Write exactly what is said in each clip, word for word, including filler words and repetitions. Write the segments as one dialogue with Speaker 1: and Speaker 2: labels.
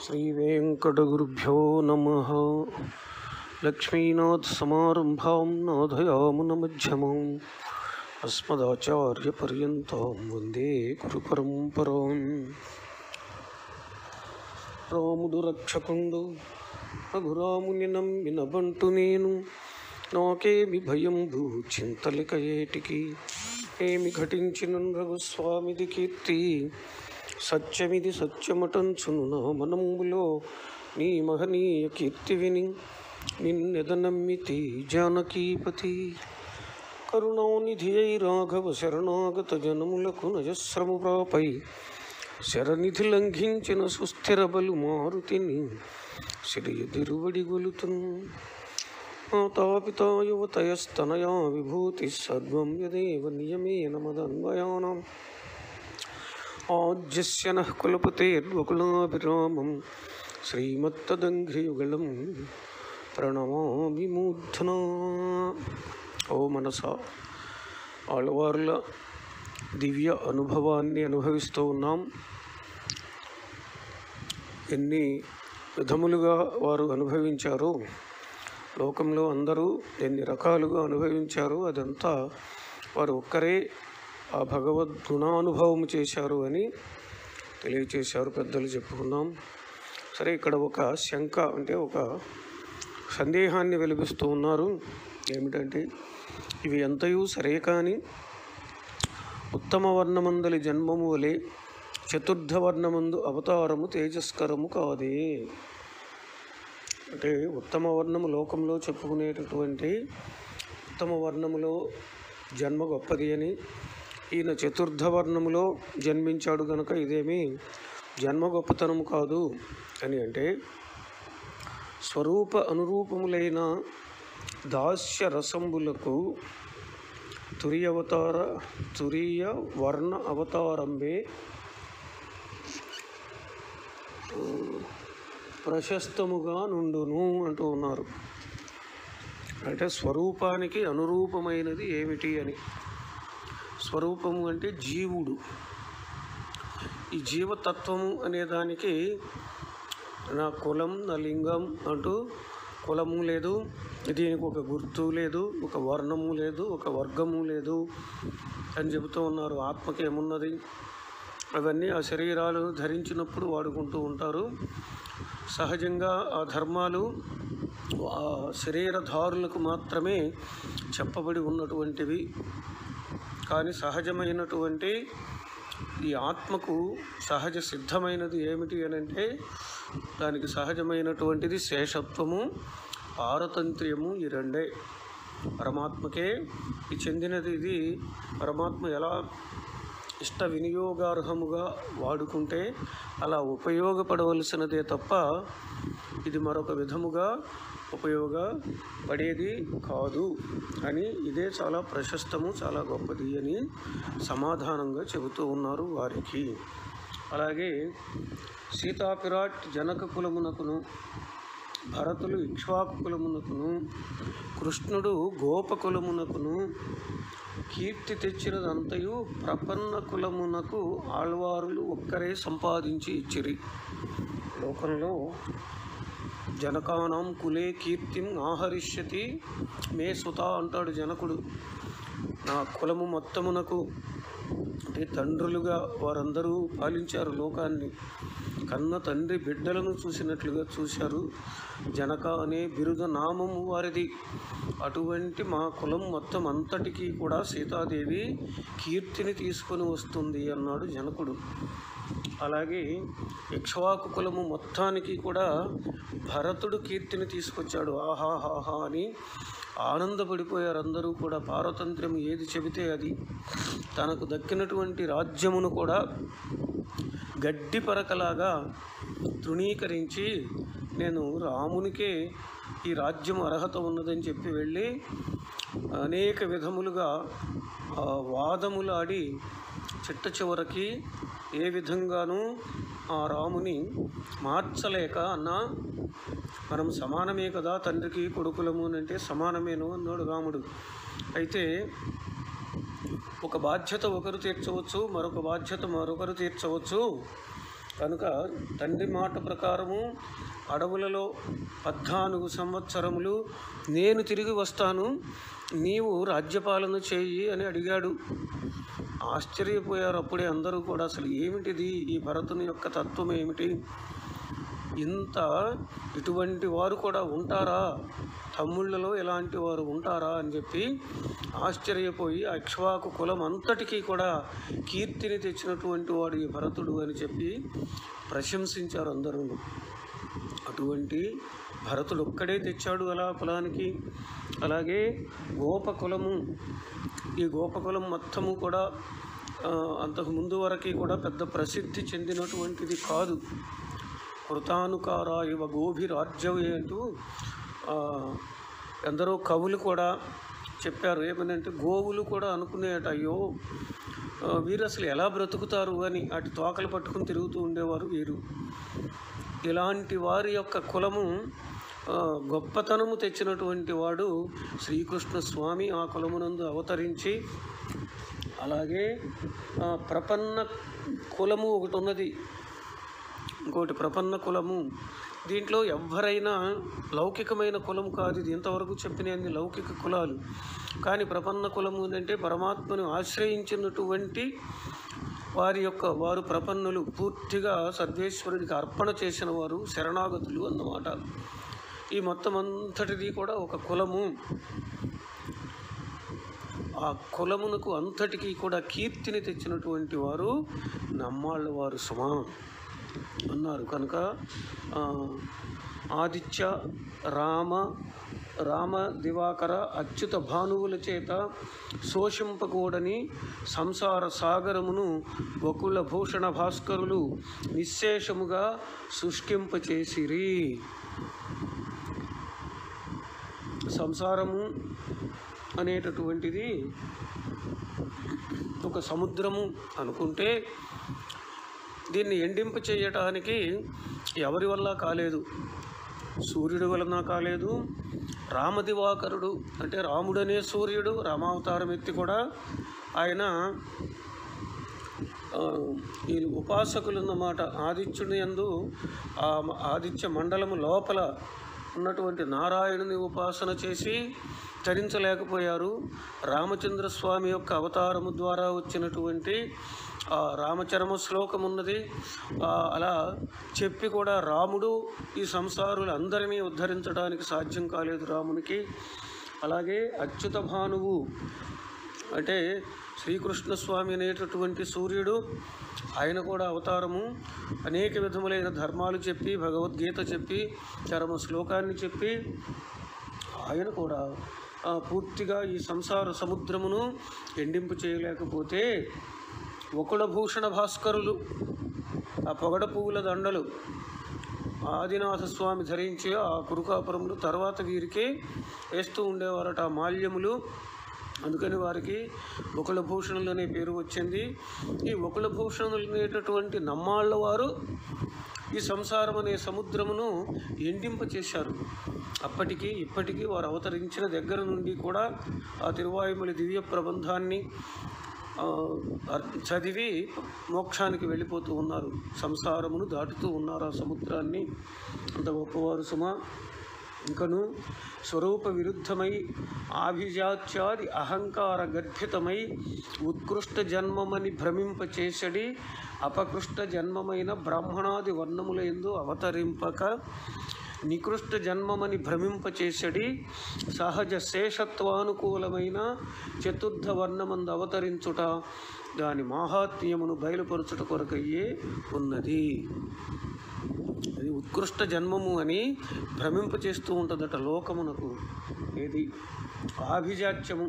Speaker 1: श्रीवेंकटगुरुभ्यो नमः। लक्ष्मीनाथसमारम्भां नाथयामुनमध्यमाम् अस्मदाचार्यपर्यन्तां वन्दे गुरुपरम्पराम्। రాముడు రక్షకుండు రఘురాముని నమ్మిన బంటు నేను, నాకేమి భయంబు చింతలిక ఏటికి, ఏమి ఘటించిన రఘుస్వామిది కీర్తి, సత్యమిది సత్యమటంచును నా మనములో, నీ మహనీయ కీర్తి విని నిన్నెదనమ్మితి జానకీపతి. కరుణానిధి అయి రాఘవ శరణాగత జనములకు నజస్రము ప్రాపై, శరనిధి లంఘించిన సుస్థిర బలు మారుతిని సిరియదిరువడి గొలుతున్. మాతాపితా యువతయస్తనయా విభూతి సర్వం యదేవ నియమేన మదన్వయానాం. ఆజ్యస్య నః కులపతేర్వకులాభిరామం శ్రీమత్తదంఘ్రియుగళం ప్రణమామి మూర్ధనా. ఓ మనసా, ఆళ్వార్ల దివ్య అనుభవాన్ని అనుభవిస్తూ ఉన్నాం. ఎన్ని విధములుగా వారు అనుభవించారు, లోకంలో అందరూ ఎన్ని రకాలుగా అనుభవించారు, అదంతా వారు ఒక్కరే ఆ భగవద్ గుణానుభవం చేశారు అని తెలియచేశారు, పెద్దలు చెప్పుకున్నాం. సరే, ఇక్కడ ఒక శంక అంటే ఒక సందేహాన్ని వెలిపిస్తూ ఉన్నారు. ఏమిటంటే, ఇవి ఎంతయూ సరే కానీ ఉత్తమ వర్ణమందలి జన్మము వలె చతుర్థ వర్ణమందు అవతారము తేజస్కరము కాదే. అంటే ఉత్తమ వర్ణము లోకంలో చెప్పుకునేటటువంటి ఉత్తమ వర్ణములో జన్మ గొప్పది అని, ఈయన చతుర్థ వర్ణములో జన్మించాడు కనుక ఇదేమీ జన్మ గొప్పతనము కాదు అని. అంటే స్వరూప అనురూపములైన దాస్య రసంబులకు తురియ అవతార తురియ వర్ణ అవతారంబే ప్రశస్తముగా నుండును అంటూ ఉన్నారు. అంటే స్వరూపానికి అనురూపమైనది ఏమిటి అని. స్వరూపము అంటే జీవుడు. ఈ జీవతత్వము అనేదానికి నా కులం, నా లింగం అంటూ కులము లేదు, దీనికి ఒక గుర్తు లేదు, ఒక వర్ణము లేదు, ఒక వర్గము లేదు అని చెబుతూ ఉన్నారు. ఆత్మకి ఏమున్నది? అవన్నీ ఆ శరీరాలు ధరించినప్పుడు వాడుకుంటూ ఉంటారు. సహజంగా ఆ ధర్మాలు ఆ శరీరధారులకు మాత్రమే చెప్పబడి ఉన్నటువంటివి. కానీ సహజమైనటువంటి ఈ ఆత్మకు సహజ సిద్ధమైనది ఏమిటి అని అంటే, దానికి సహజమైనటువంటిది శేషత్వము, పారతంత్ర్యము. ఈ రెండే పరమాత్మకే ఈ చెందినది. ఇది పరమాత్మ ఎలా ఇష్ట వినియోగార్హముగా వాడుకుంటే అలా ఉపయోగపడవలసినదే తప్ప ఇది మరొక విధముగా ఉపయోగపడేది కాదు అని, ఇదే చాలా ప్రశస్తము, చాలా గొప్పది అని సమాధానంగా చెబుతూ ఉన్నారు వారికి. అలాగే సీతాపిరాట్ జనక కులమునకును, భరతులు ఇక్ష్వాకు కులమునకును, కృష్ణుడు గోపకులమునకును కీర్తి తెచ్చినదంతయు ప్రపన్న కులమునకు ఆళ్వారులు ఒక్కరే సంపాదించి ఇచ్చిరి. లోకంలో జనకానాం కులే కీర్తిం ఆహరిష్యతి మే సుత అంటాడు జనకుడు. నా కులము మొత్తమునకు, అంటే తండ్రులుగా వారందరూ పాలించారు లోకాన్ని, కన్న తండ్రి బిడ్డలను చూసినట్లుగా చూశారు. జనక అనే బిరుద నామము వారిది. అటువంటి మా కులం మొత్తం అంతటికీ కూడా సీతాదేవి కీర్తిని తీసుకొని వస్తుంది అన్నాడు జనకుడు. అలాగే ఇక్ష్వాకు కులము మొత్తానికి కూడా భరతుడు కీర్తిని తీసుకొచ్చాడు. ఆహాహాహా అని ఆనందపడిపోయారు అందరూ కూడా. పారతంత్ర్యం ఏది చెబితే అది. తనకు దక్కినటువంటి రాజ్యమును కూడా గడ్డి పరకలాగా తృణీకరించి, నేను రామునికే ఈ రాజ్యం అర్హత ఉన్నదని చెప్పి వెళ్ళి అనేక విధములుగా వాదములాడి చిట్ట చివరికి ఏ విధంగానూ ఆ రాముని మార్చలేక, అన్నా మనం సమానమే కదా, తండ్రికి కొడుకులము అంటే సమానమేను అన్నాడు రాముడు. అయితే ఒక బాధ్యత ఒకరు తీర్చవచ్చు, మరొక బాధ్యత మరొకరు తీర్చవచ్చు. కనుక తండ్రి మాట ప్రకారము అడవులలో పద్నాలుగు సంవత్సరములు నేను తిరిగి వస్తాను, నీవు రాజ్యపాలన చేయి అని అడిగాడు. ఆశ్చర్యపోయారు అప్పుడే అందరూ కూడా. అసలు ఏమిటిది, ఈ భరతుని యొక్క తత్వం ఏమిటి, ఇంత ఇటువంటి వారు కూడా ఉంటారా, తమ్ముళ్ళలో ఇలాంటి వారు ఉంటారా అని చెప్పి ఆశ్చర్యపోయి ఆ ఇక్ష్వాకు కులం అంతటికీ కూడా కీర్తిని తెచ్చినటువంటి వాడు ఈ భరతుడు అని చెప్పి ప్రశంసించారు అందరూ. అటువంటి భరతుడు ఒక్కడే తెచ్చాడు అలా కులానికి. అలాగే గోపకులము, ఈ గోపకులం మొత్తము కూడా అంతకు ముందు వరకు కూడా పెద్ద ప్రసిద్ధి చెందినటువంటిది కాదు. కృతానుకార ఇవ గోభిరాజ్యవే అంటూ ఎందరో కవులు కూడా చెప్పారు. ఏమనంటే గోవులు కూడా అనుకునేట, అయ్యో వీరు అసలు ఎలా బ్రతుకుతారు అని అటు తోకలు పట్టుకుని తిరుగుతూ ఉండేవారు వీరు. ఇలాంటి వారి యొక్క కులము గొప్పతనము తెచ్చినటువంటి వాడు శ్రీకృష్ణ స్వామి ఆ కులమునందు అవతరించి. అలాగే ప్రపన్న కులము ఒకటి ఉన్నది, ఇంకోటి ప్రపన్న కులము. దీంట్లో ఎవరైనా లౌకికమైన కులం కాదు ఇది, ఇంతవరకు చెప్పిన అన్ని లౌకిక కులాలు. కానీ ప్రపన్న కులము అంటే పరమాత్మను ఆశ్రయించినటువంటి వారి యొక్క వారు ప్రపన్నులు, పూర్తిగా సర్వేశ్వరుడికి అర్పణ చేసిన వారు, శరణాగతులు అన్నమాట. ఈ మొత్తం అంతటిది కూడా ఒక కులము. ఆ కులమునకు అంతటికీ కూడా కీర్తిని తెచ్చినటువంటి వారు నమ్మాళ్ళ వారు సుమా అన్నారు. కనుక ఆదిత్య రామ రామ దివాకర అచ్యుత భానువుల చేత శోషింపకూడని సంసార సాగరమును వకుల భూషణ భాస్కరులు నిశ్శేషముగా శుష్కింపచేసిరి. సంసారము అనేటటువంటిది ఒక సముద్రము అనుకుంటే దీన్ని ఎండింప చేయటానికి ఎవరి వల్ల కాలేదు, సూర్యుడి వలన కాలేదు. రామదివాకరుడు అంటే రాముడనే సూర్యుడు రామావతారం ఎత్తి కూడా ఆయన ఈ ఉపాసకులు అన్నమాట. ఆదిత్యుని యందు ఆ ఆదిత్య మండలము లోపల ఉన్నటువంటి నారాయణుని ఉపాసన చేసి తరించలేకపోయారు. రామచంద్రస్వామి యొక్క అవతారము ద్వారా వచ్చినటువంటి ఆ రామచరమ శ్లోకం ఉన్నది. అలా చెప్పి కూడా రాముడు ఈ సంసారులు అందరినీ ఉద్ధరించడానికి సాధ్యం కాలేదు రామునికి. అలాగే అచ్యుత భానువు అంటే శ్రీకృష్ణస్వామి అనేటటువంటి సూర్యుడు, ఆయన కూడా అవతారము అనేక విధములైన ధర్మాలు చెప్పి భగవద్గీత చెప్పి చరమ శ్లోకాన్ని చెప్పి ఆయన కూడా పూర్తిగా ఈ సంసార సముద్రమును ఎండింపు చేయలేకపోతే వకుళభూషణ భాస్కరులు ఆ పొగడ పువ్వుల దండలు ఆదినాథ స్వామి ధరించి ఆ కురుకాపురములు తర్వాత వీరికి వేస్తూ ఉండేవారట ఆ మాల్యములు. అందుకని వారికి వకుళభూషణులు అనే పేరు వచ్చింది. ఈ వకుళభూషణులు అనేటటువంటి నమ్మాళ్ళ వారు ఈ సంసారం అనే సముద్రమును ఎండింప చేశారు. అప్పటికి ఇప్పటికీ వారు అవతరించిన దగ్గర నుండి కూడా ఆ తిరువాయుమలి దివ్య ప్రబంధాన్ని చదివి మోక్షానికి వెళ్ళిపోతూ ఉన్నారు, సంసారమును దాటుతూ ఉన్నారు ఆ సముద్రాన్ని. అంత గొప్పవారు సుమా. ఇంకను స్వరూప విరుద్ధమై ఆభిజాత్యాది అహంకార గర్భితమై ఉత్కృష్ట జన్మమని భ్రమింపచేసడి అపకృష్ట జన్మమైన బ్రాహ్మణాది వర్ణముల యందు అవతరింపక నికృష్ట జన్మమని భ్రమింపచేసడి సహజ శేషత్వానుకూలమైన చతుర్థ వర్ణమందు అవతరించుట దాని మాహాత్మ్యమును బయలుపరచుట కొరకయ్యే ఉన్నది. అది ఉత్కృష్ట జన్మము అని భ్రమింపచేస్తూ ఉంటుందట లోకమునకు. ఏది ఆభిజాత్యము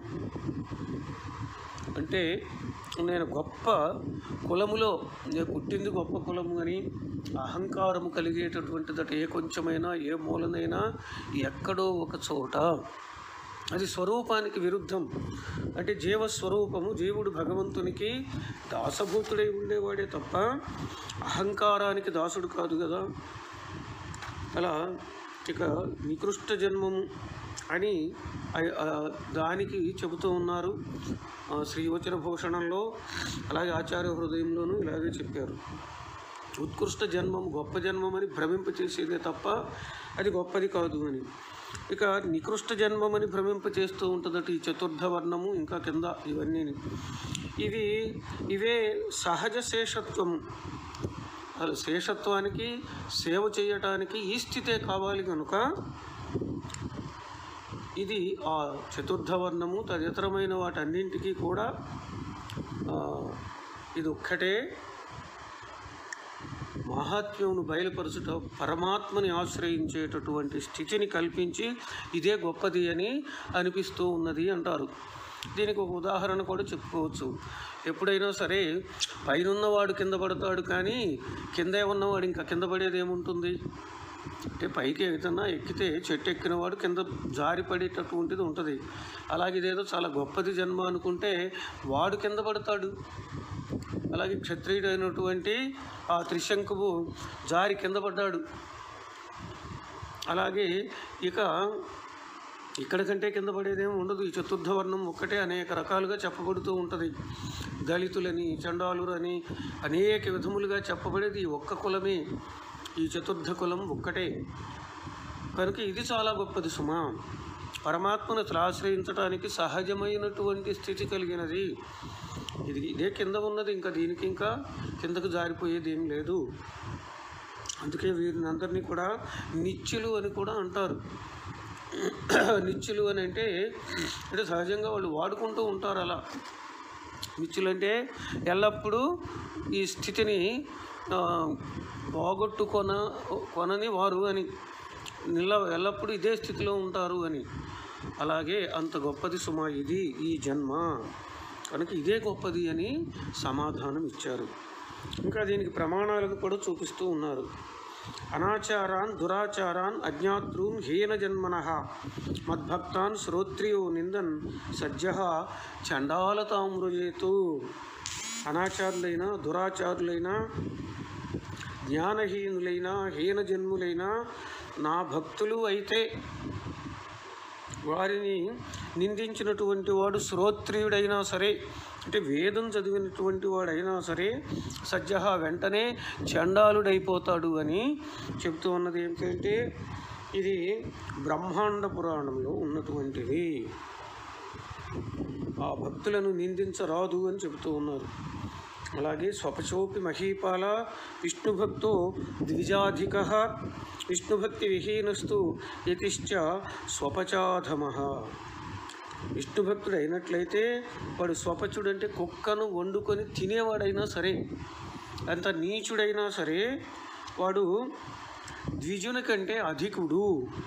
Speaker 1: అంటే నేను గొప్ప కులములో నేను పుట్టింది గొప్ప కులము అని అహంకారము కలిగేటటువంటిదట. ఏ కొంచెమైనా ఏ మూలనైనా ఎక్కడో ఒక చోట అది స్వరూపానికి విరుద్ధం. అంటే జీవస్వరూపము, జీవుడు భగవంతునికి దాసభూతుడై ఉండేవాడే తప్ప అహంకారానికి దాసుడు కాదు కదా. అలా ఇక నికృష్ట జన్మము అని దానికి చెబుతూ ఉన్నారు శ్రీవచన భూషణంలో, అలాగే ఆచార్య హృదయంలోనూ ఇలాగే చెప్పారు. ఉత్కృష్ట జన్మం గొప్ప జన్మం అని భ్రమింపచేసేదే తప్ప అది గొప్పది కాదు అని. ఇక నికృష్ట జన్మమని భ్రమింపచేస్తూ ఉంటుందట ఈ చతుర్థ వర్ణము, ఇంకా కింద ఇవన్నీ. ఇవి ఇవే సహజ శేషత్వము. అసలు శేషత్వానికి సేవ చేయటానికి ఈ స్థితే కావాలి కనుక ఇది ఆ చతుర్థ వర్ణము తదితరమైన వాటన్నింటికీ కూడా ఇది ఒక్కటే మహాత్మ్యమును బయలుపరచుట, పరమాత్మని ఆశ్రయించేటటువంటి స్థితిని కల్పించి ఇదే గొప్పది అని అనిపిస్తూ ఉన్నది అంటారు. దీనికి ఒక ఉదాహరణ కూడా చెప్పుకోవచ్చు. ఎప్పుడైనా సరే పైనున్నవాడు కింద పడతాడు, కానీ కిందే ఉన్నవాడు ఇంకా కింద పడేది ఏముంటుంది అంటే పైకి ఏదైనా ఎక్కితే చెట్టు ఎక్కినవాడు కింద జారి పడేటటువంటిది ఉంటుంది. అలాగే ఇదేదో చాలా గొప్పది జన్మ అనుకుంటే వాడు కింద పడతాడు. అలాగే క్షత్రియుడు అయినటువంటి ఆ త్రిశంకువు జారి కింద పడ్డాడు. అలాగే ఇక ఇక్కడ కంటే కింద పడేదేమో ఉండదు. ఈ చతుర్థ వర్ణం ఒక్కటే అనేక రకాలుగా చెప్పబడుతూ ఉంటుంది. దళితులని, చండాలురని అనేక విధములుగా చెప్పబడేది ఈ ఒక్క కులమే. ఈ చతుర్థ కులం ఒక్కటే కనుక ఇది చాలా గొప్పది సుమా. పరమాత్మను ఆశ్రయించడానికి సహజమైనటువంటి స్థితి కలిగినది ఇది. ఇదే కింద ఉన్నది, ఇంకా దీనికి ఇంకా కిందకు జారిపోయేది ఏం లేదు. అందుకే వీరిని అందరినీ కూడా నిత్యులు అని కూడా అంటారు. నిత్యులు అని అంటే అంటే సహజంగా వాళ్ళు వాడుకుంటూ ఉంటారు. అలా నిత్యులు అంటే ఎల్లప్పుడూ ఈ స్థితిని పోగొట్టుకొన కొనని వారు అని, నిల్ల ఎల్లప్పుడూ ఇదే స్థితిలో ఉంటారు అని. అలాగే అంత గొప్పది సుమా ఇది ఈ జన్మ కనుక ఇదే గొప్పది అని సమాధానం ఇచ్చారు. ఇంకా దీనికి ప్రమాణాలను కూడా చూపిస్తూ ఉన్నారు. అనాచారాన్ దురాచారాన్ అజ్ఞాతృన్ హీన జన్మనః మద్భక్తాన్ శ్రోత్రియో నిందన్ సజ్జ చండాలతామృజేతు. అనాచారులైన, దురాచారులైన, జ్ఞానహీనులైన, హీన జన్ములైన నా భక్తులు అయితే వారిని నిందించినటువంటి వాడు శ్రోత్రియుడైనా సరే, అంటే వేదం చదివినటువంటి వాడైనా సరే సజ్జ వెంటనే చండాలుడైపోతాడు అని చెప్తూ ఉన్నది. ఏమిటంటే ఇది బ్రహ్మాండ పురాణంలో ఉన్నటువంటిది. ఆ భక్తులను నిందించరాదు అని చెబుతూ ఉన్నారు. అలాగే స్వపచోపి మహీపాల విష్ణుభక్తో ద్విజాధిక విష్ణుభక్తి విహీనస్తు యతిశ్చ స్వపచాధమ. విష్ణుభక్తుడు అయినట్లయితే వాడు స్వపచుడు అంటే కుక్కను వండుకొని తినేవాడైనా సరే, అంత నీచుడైనా సరే వాడు ద్విజుని కంటే అధికుడు.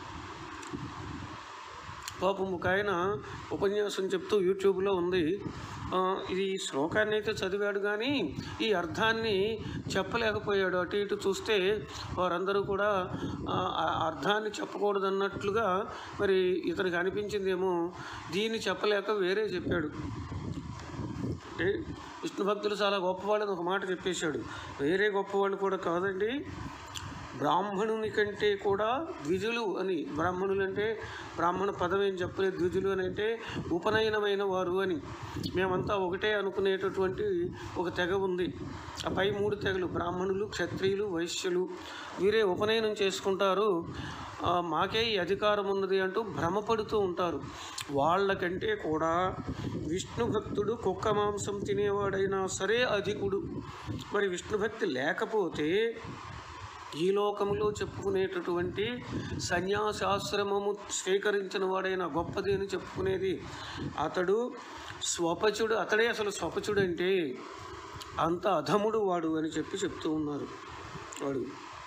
Speaker 1: పాపం ఒక ఆయన ఉపన్యాసం చెప్తూ యూట్యూబ్లో ఉంది. ఇది శ్లోకాన్ని అయితే చదివాడు కానీ ఈ అర్థాన్ని చెప్పలేకపోయాడు. అటు ఇటు చూస్తే వారందరూ కూడా అర్థాన్ని చెప్పకూడదన్నట్లుగా మరి ఇతనికి అనిపించిందేమో. దీన్ని చెప్పలేక వేరే చెప్పాడు. అంటే విష్ణు భక్తులు చాలా గొప్పవాళ్ళని ఒక మాట చెప్పేశాడు. వేరే గొప్పవాళ్ళు కూడా కాదండి, బ్రాహ్మణుని కంటే కూడా ద్విజులు అని. బ్రాహ్మణులు అంటే బ్రాహ్మణ పదం ఏం చెప్పలేదు, ద్విజులు అని అంటే ఉపనయనమైన వారు అని. మేమంతా ఒకటే అనుకునేటటువంటి ఒక తెగ ఉంది. ఆ పై మూడు తెగలు బ్రాహ్మణులు, క్షత్రియులు, వైశ్యులు వీరే ఉపనయనం చేసుకుంటారు. మాకే ఈ అధికారం ఉన్నది అంటూ భ్రమపడుతూ ఉంటారు. వాళ్ళకంటే కూడా విష్ణు భక్తుడు కుక్క మాంసం తినేవాడైనా సరే అధికుడు. మరి విష్ణుభక్తి లేకపోతే ఈ లోకంలో చెప్పుకునేటటువంటి సన్యాసాశ్రమము స్వీకరించిన వాడైనా గొప్పది అని చెప్పుకునేది అతడు స్వపచుడు. అతడే అసలు స్వపచుడు అంటే అంత అధముడు వాడు అని చెప్పి చెప్తూ ఉన్నారు. వాడు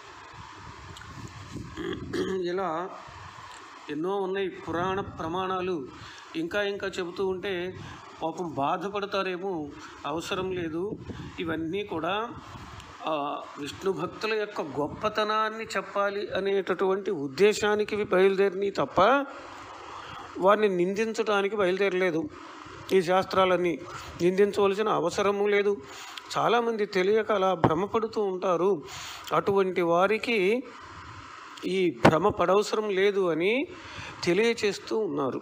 Speaker 1: ఇలా ఎన్నో ఉన్నాయి పురాణ ప్రమాణాలు. ఇంకా ఇంకా చెబుతూ ఉంటే పాపం బాధపడతారేమో, అవసరం లేదు. ఇవన్నీ కూడా విష్ణు భక్తుల యొక్క గొప్పతనాన్ని చెప్పాలి అనేటటువంటి ఉద్దేశానికి బయలుదేరిని తప్ప వారిని నిందించడానికి బయలుదేరలేదు. ఈ శాస్త్రాలన్నీ నిందించవలసిన అవసరము లేదు. చాలామంది తెలియక అలా భ్రమపడుతూ ఉంటారు. అటువంటి వారికి ఈ భ్రమ పడవసరం లేదు అని తెలియచేస్తూ ఉన్నారు.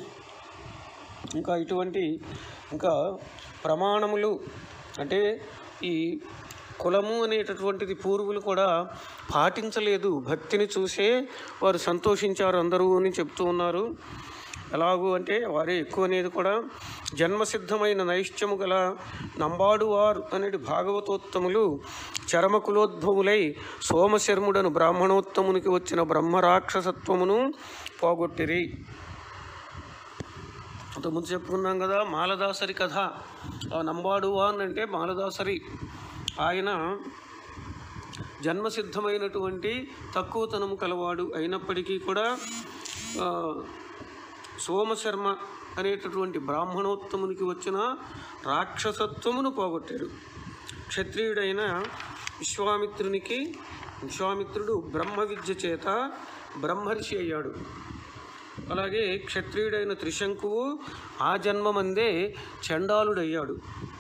Speaker 1: ఇంకా ఇటువంటి ఇంకా ప్రమాణములు అంటే ఈ కులము అనేటటువంటిది పూర్వులు కూడా పాటించలేదు. భక్తిని చూసే వారు సంతోషించారు అందరూ అని చెప్తూ ఉన్నారు. ఎలాగూ అంటే వారే ఎక్కువ అనేది కూడా జన్మసిద్ధమైన నైష్ట్యము గల నంబాడువారు అనేది భాగవతోత్తములు చరమకులోద్భవులై సోమశర్ముడను బ్రాహ్మణోత్తమునికి వచ్చిన బ్రహ్మరాక్షసత్వమును పోగొట్టిరి. అంతకుముందు చెప్పుకున్నాం కదా మాలదాసరి కథ. ఆ నంబాడువాన్ అంటే మాలదాసరి. ఆయన జన్మసిద్ధమైనటువంటి తక్కువతనము కలవాడు అయినప్పటికీ కూడా సోమశర్మ అనేటటువంటి బ్రాహ్మణోత్తమునికి వచ్చిన రాక్షసత్వమును పోగొట్టాడు. క్షత్రియుడైన విశ్వామిత్రునికి విశ్వామిత్రుడు బ్రహ్మ విద్య చేత బ్రహ్మర్షి అయ్యాడు. అలాగే క్షత్రియుడైన త్రిశంకువు ఆ జన్మమందే చండాలుడయ్యాడు.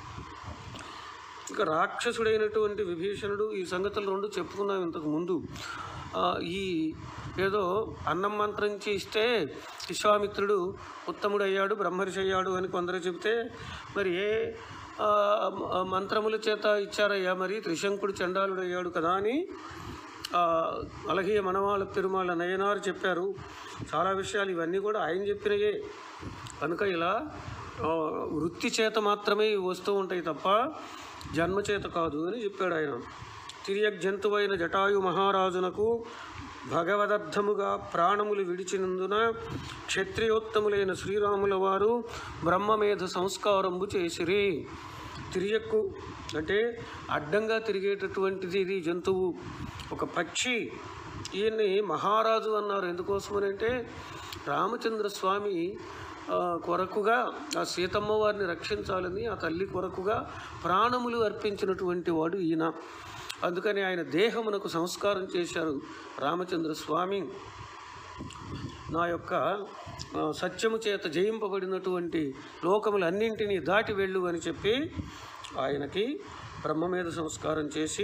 Speaker 1: ఇక రాక్షసుడైనటువంటి విభీషణుడు, ఈ సంగతులు రెండు చెప్పుకున్నాం ఇంతకు ముందు. ఈ ఏదో అన్నం మంత్రించి ఇస్తే విశ్వామిత్రుడు ఉత్తముడయ్యాడు, బ్రహ్మర్షి అయ్యాడు అని కొందరు చెబితే, మరి ఏ మంత్రముల చేత ఇచ్చారయ్యా, మరి త్రిశంకుడు చండాలుడు అయ్యాడు కదా అని అలాగే మనవాళ్ళ తిరుమల నయనారు చెప్పారు. చాలా విషయాలు ఇవన్నీ కూడా ఆయన చెప్పినయే కనుక ఇలా వృత్తి చేత మాత్రమే వస్తూ ఉంటాయి తప్ప జన్మచేత కాదు అని చెప్పాడు ఆయన. తిరియక్ జంతువైన జటాయు మహారాజునకు భగవదర్థముగా ప్రాణములు విడిచినందున క్షత్రియోత్తములైన శ్రీరాముల వారు బ్రహ్మమేధ సంస్కారంబు చేసిరి. తిరియక్కు అంటే అడ్డంగా తిరిగేటటువంటిది ఇది జంతువు, ఒక పక్షి. ఈయన్ని మహారాజు అన్నారు. ఎందుకోసమనంటే రామచంద్ర స్వామి కొరకుగా ఆ సీతమ్మ వారిని రక్షించాలని ఆ తల్లి కొరకుగా ప్రాణములు అర్పించినటువంటి వాడు ఈయన. అందుకని ఆయన దేహమునకు సంస్కారం చేశారు రామచంద్ర స్వామి. నా యొక్క సత్యము చేత జయింపబడినటువంటి లోకములన్నింటినీ దాటి వెళ్ళు అని చెప్పి ఆయనకి బ్రహ్మమేధ సంస్కారం చేసి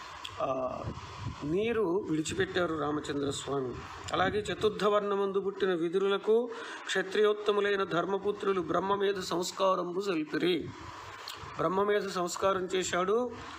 Speaker 1: నీరు విడిచిపెట్టారు రామచంద్ర స్వామి. అలాగే చతుర్థవర్ణమందు పుట్టిన విదురులకు క్షత్రియోత్తములైన ధర్మపుత్రులు బ్రహ్మమేధ సంస్కారంబు సల్పిరి. బ్రహ్మమేధ సంస్కారం చేశాడు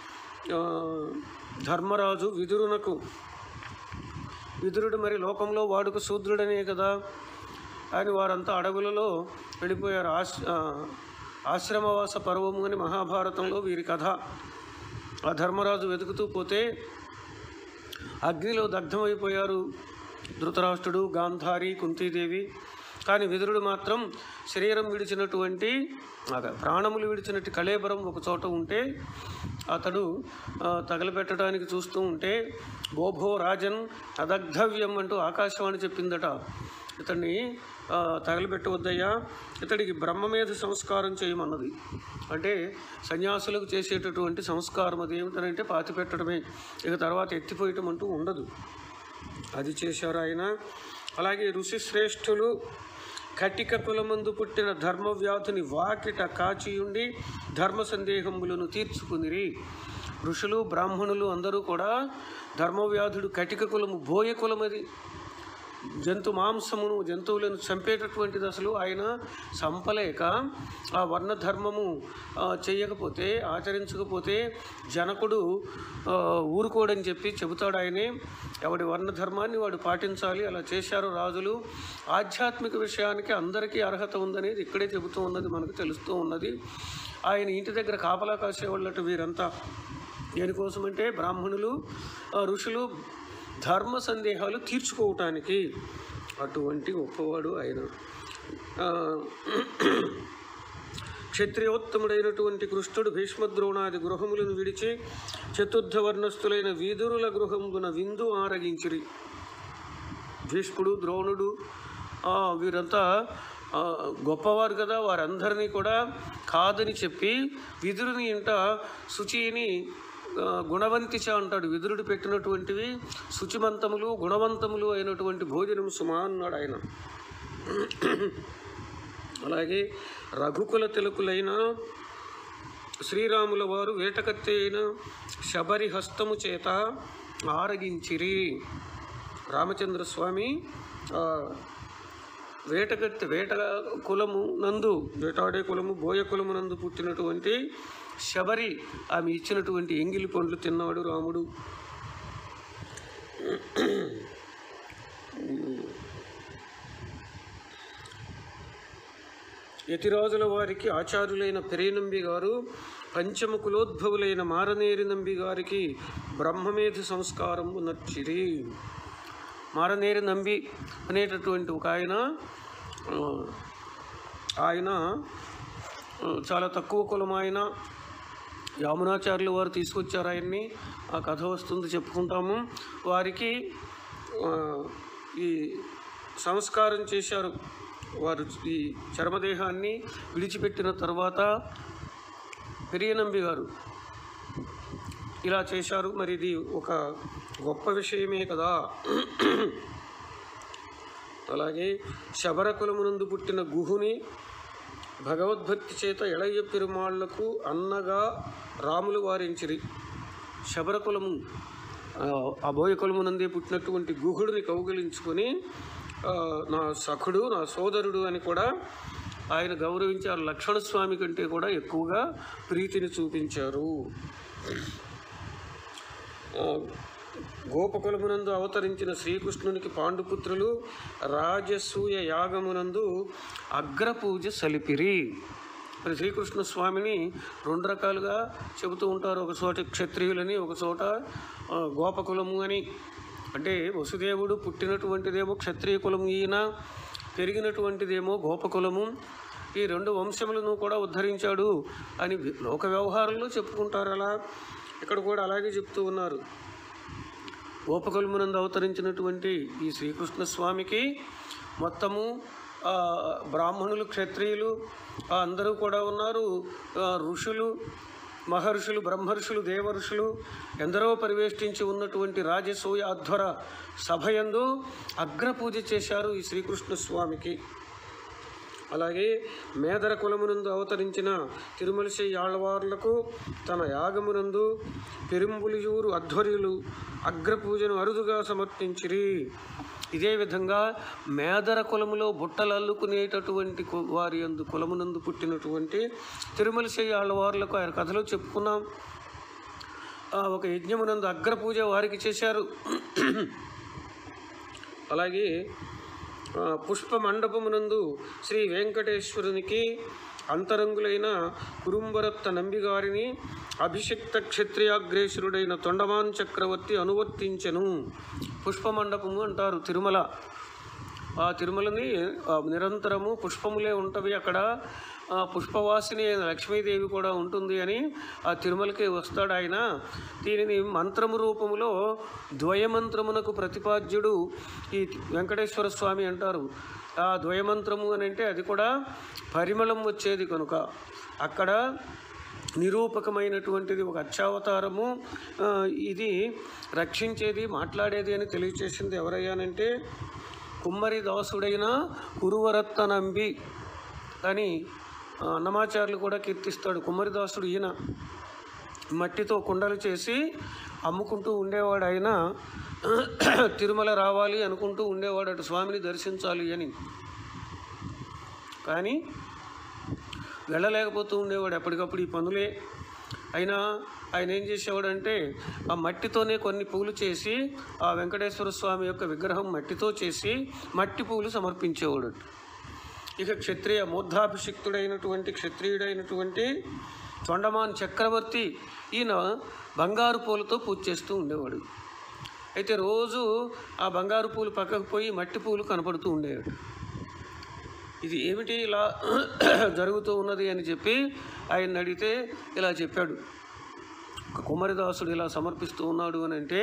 Speaker 1: ధర్మరాజు విదురునకు. విదురుడు మరి లోకంలో వాడుక శూద్రుడనే కదా అని వారంతా అడవులలో వెళ్ళిపోయారు. ఆశ్ ఆశ్రమవాస పర్వము అని మహాభారతంలో వీరి కథ. ఆ ధర్మరాజు వెతుకుతూ పోతే అగ్నిలో దగ్ధమైపోయారు ధృతరాష్ట్రుడు, గాంధారి, కుంతీదేవి. కానీ విదురుడు మాత్రం శరీరం విడిచినటువంటి ప్రాణములు విడిచినట్టు కళేబరం ఒక చోట ఉంటే అతడు తగలబెట్టడానికి చూస్తూ ఉంటే భోభో రాజన్ అదగ్ధవ్యం అంటూ ఆకాశవాణి చెప్పిందట, ఇతన్ని తగలబెట్టవద్దయ్యా, ఇతడికి బ్రహ్మమేధ సంస్కారం చేయమన్నది. అంటే సన్యాసులకు చేసేటటువంటి సంస్కారం అది ఏమిటనంటే పాతి పెట్టడమే, ఇక తర్వాత ఎత్తిపోయటం అంటూ ఉండదు. అది చేశారు ఆయన. అలాగే ఋషిశ్రేష్ఠులు కటిక కులమందు పుట్టిన ధర్మవ్యాధుని వాకిట కాచియుండి ధర్మ సందేహములను తీర్చుకునిరి. ఋషులు బ్రాహ్మణులు అందరూ కూడా ధర్మవ్యాధుడు కటిక కులము, బోయ కులమది. జంతు మాంసమును జంతువులను చంపేటటువంటిది అసలు ఆయన సంపలేక ఆ వర్ణధర్మము చేయకపోతే ఆచరించకపోతే జనకుడు ఊరుకోడని చెప్పి చెబుతాడు ఆయనే. ఎవడి వర్ణధర్మాన్ని వాడు పాటించాలి, అలా చేశారు రాజులు. ఆధ్యాత్మిక విషయానికి అందరికీ అర్హత ఉందనేది ఇక్కడే చెబుతూ ఉన్నది, మనకు తెలుస్తూ ఉన్నది. ఆయన ఇంటి దగ్గర కాపలా కాసేవాళ్ళట వీరంతా. దేనికోసమంటే బ్రాహ్మణులు ఋషులు ధర్మ సందేహాలు తీర్చుకోవటానికి. అటువంటి గొప్పవాడు ఆయన. క్షత్రియోత్తముడైనటువంటి కృష్ణుడు భీష్మద్రోణాది గృహములను విడిచి చతుర్థవర్ణస్థులైన వీధురుల గృహమున విందు ఆరగించిరి. భీష్ముడు, ద్రోణుడు వీరంతా గొప్పవారు కదా, వారందరినీ కూడా కాదని చెప్పి విదురుని ఇంట శుచిని గుణవంతిచ అంటాడు. విదురుడు పెట్టినటువంటివి శుచిమంతములు గుణవంతములు అయినటువంటి భోజనం సుమా అన్నాడు ఆయన. అలాగే రఘుకుల తిలకులైన శ్రీరాముల వారు వేటకత్తి అయిన శబరి హస్తము చేత ఆరగించిరి. రామచంద్ర స్వామి వేటకత్తి వేట కులము నందు వేటాడే కులము బోయ కులము నందు పుట్టినటువంటి శబరి ఆమె ఇచ్చినటువంటి ఎంగిలి పండ్లు తిన్నాడు రాముడు. యతిరాజుల వారికి ఆచార్యులైన పెరేనంబి గారు పంచమ కులోద్భవులైన మారనేరి నంబి గారికి బ్రహ్మమేధ సంస్కారం నచ్చిరి. మారనేరి నంబి అనేటటువంటి ఒక ఆయన ఆయన చాలా తక్కువ కులం. ఆయన యామునాచార్యులు వారు తీసుకొచ్చారు ఆయన్ని. ఆ కథ వస్తుంది, చెప్పుకుంటాము. వారికి ఈ సంస్కారం చేశారు. వారు ఈ చర్మదేహాన్ని విడిచిపెట్టిన తర్వాత పెరియనంబి గారు ఇలా చేశారు. మరి ఇది ఒక గొప్ప విషయమే కదా. అలాగే శబర కులమునందు పుట్టిన గుహుని భగవద్భక్తి చేత ఎళయ్య పెరుమాళ్లకు అన్నగా రాములు వారించిరి. శబర కులము ఆ బోయ కులమునందే పుట్టినటువంటి గుహుడిని కౌగిలించుకొని నా సఖుడు, నా సోదరుడు అని కూడా ఆయన గౌరవించారు. లక్ష్మణస్వామి కంటే కూడా ఎక్కువగా ప్రీతిని చూపించారు. గోపకులమునందు అవతరించిన శ్రీకృష్ణునికి పాండుపుత్రులు రాజసూయ యాగమునందు అగ్రపూజ సలిపిరి. మరి శ్రీకృష్ణ స్వామిని రెండు రకాలుగా చెబుతూ ఉంటారు. ఒక చోట క్షత్రియులని, ఒక చోట గోపకులము అని. అంటే వసుదేవుడు పుట్టినటువంటిదేమో క్షత్రియ కులము, ఈయన పెరిగినటువంటిదేమో గోపకులము. ఈ రెండు వంశములను కూడా ఉద్ధరించాడు అని లోక వ్యవహారంలో చెప్పుకుంటారు. అలా ఇక్కడ కూడా అలాగే చెప్తూ ఉన్నారు. గోపకులమునందు అవతరించినటువంటి ఈ శ్రీకృష్ణ స్వామికి మొత్తము బ్రాహ్మణులు, క్షత్రియులు అందరూ కూడా ఉన్నారు. ఋషులు, మహర్షులు, బ్రహ్మర్షులు, దేవర్షులు ఎందరో పరివేష్టించి ఉన్నటువంటి రాజసూయ అధ్వర సభయందు అగ్రపూజ చేశారు ఈ శ్రీకృష్ణ స్వామికి. అలాగే మేదర కులమునందు అవతరించిన తిరుమలశై ఆళ్వార్లకు తన యాగమునందు పెరుంబులియూరు అధ్వర్యులు అగ్రపూజను అరుదుగా సమర్పించిరి. ఇదే విధంగా మేదర కులములో బుట్టలు అల్లుకునేటటువంటి వారి యందు కులమునందు పుట్టినటువంటి తిరుమలశై ఆళ్వార్లకు ఆయన కథలో చెప్పుకున్నాం. ఒక యజ్ఞమునందు అగ్రపూజ వారికి చేశారు. అలాగే పుష్ప మండపమునందు శ్రీ వెంకటేశ్వరునికి అంతరంగులైన కురుంబరత్త నంబిగారిని అభిషిక్త క్షత్రియాగ్రేసురుడైన తొండమాన్ చక్రవర్తి అనువర్తించెను. పుష్పమండపము అంటారు తిరుమల. ఆ తిరుమలని నిరంతరము పుష్పములే ఉంటవి. అక్కడ పుష్పవాసిని అయిన లక్ష్మీదేవి కూడా ఉంటుంది అని ఆ తిరుమలకి వస్తాడు ఆయన. దీనిని మంత్రము రూపములో ద్వయమంత్రమునకు ప్రతిపాద్యుడు ఈ వెంకటేశ్వర స్వామి అంటారు. ఆ ద్వయమంత్రము అని అంటే అది కూడా పరిమళం వచ్చేది కనుక అక్కడ నిరూపకమైనటువంటిది ఒక అర్చావతారము. ఇది రక్షించేది, మాట్లాడేది అని తెలియచేసింది ఎవరయ్యానంటే కుమ్మరి దాసుడైన కురువరత్త నంబి అని అన్నమాచార్యులు కూడా కీర్తిస్తాడు. కుమ్మరిదాసుడు ఈయన మట్టితో కుండలు చేసి అమ్ముకుంటూ ఉండేవాడు. ఆయన తిరుమల రావాలి అనుకుంటూ ఉండేవాడు, అటు స్వామిని దర్శించాలి అని. కానీ వెళ్ళలేకపోతూ ఉండేవాడు ఎప్పటికప్పుడు ఈ పనులే. అయినా ఆయన ఏం చేసేవాడంటే ఆ మట్టితోనే కొన్ని పూలు చేసి ఆ వెంకటేశ్వర స్వామి యొక్క విగ్రహం మట్టితో చేసి మట్టి పూలు సమర్పించేవాడు. ఇక క్షత్రియ మూర్ధాభిషిక్తుడైనటువంటి క్షత్రియుడైనటువంటి తొండమాన్ చక్రవర్తి ఈయన బంగారు పూలతో పూజ చేస్తూ ఉండేవాడు. అయితే రోజు ఆ బంగారు పూలు పక్కకు పోయి మట్టి పూలు కనపడుతూ ఉండేవాడు. ఇది ఏమిటి ఇలా జరుగుతూ ఉన్నది అని చెప్పి ఆయన అడిగితే ఇలా చెప్పాడు. కుమ్మరిదాసుడు ఇలా సమర్పిస్తూ ఉన్నాడు అని అంటే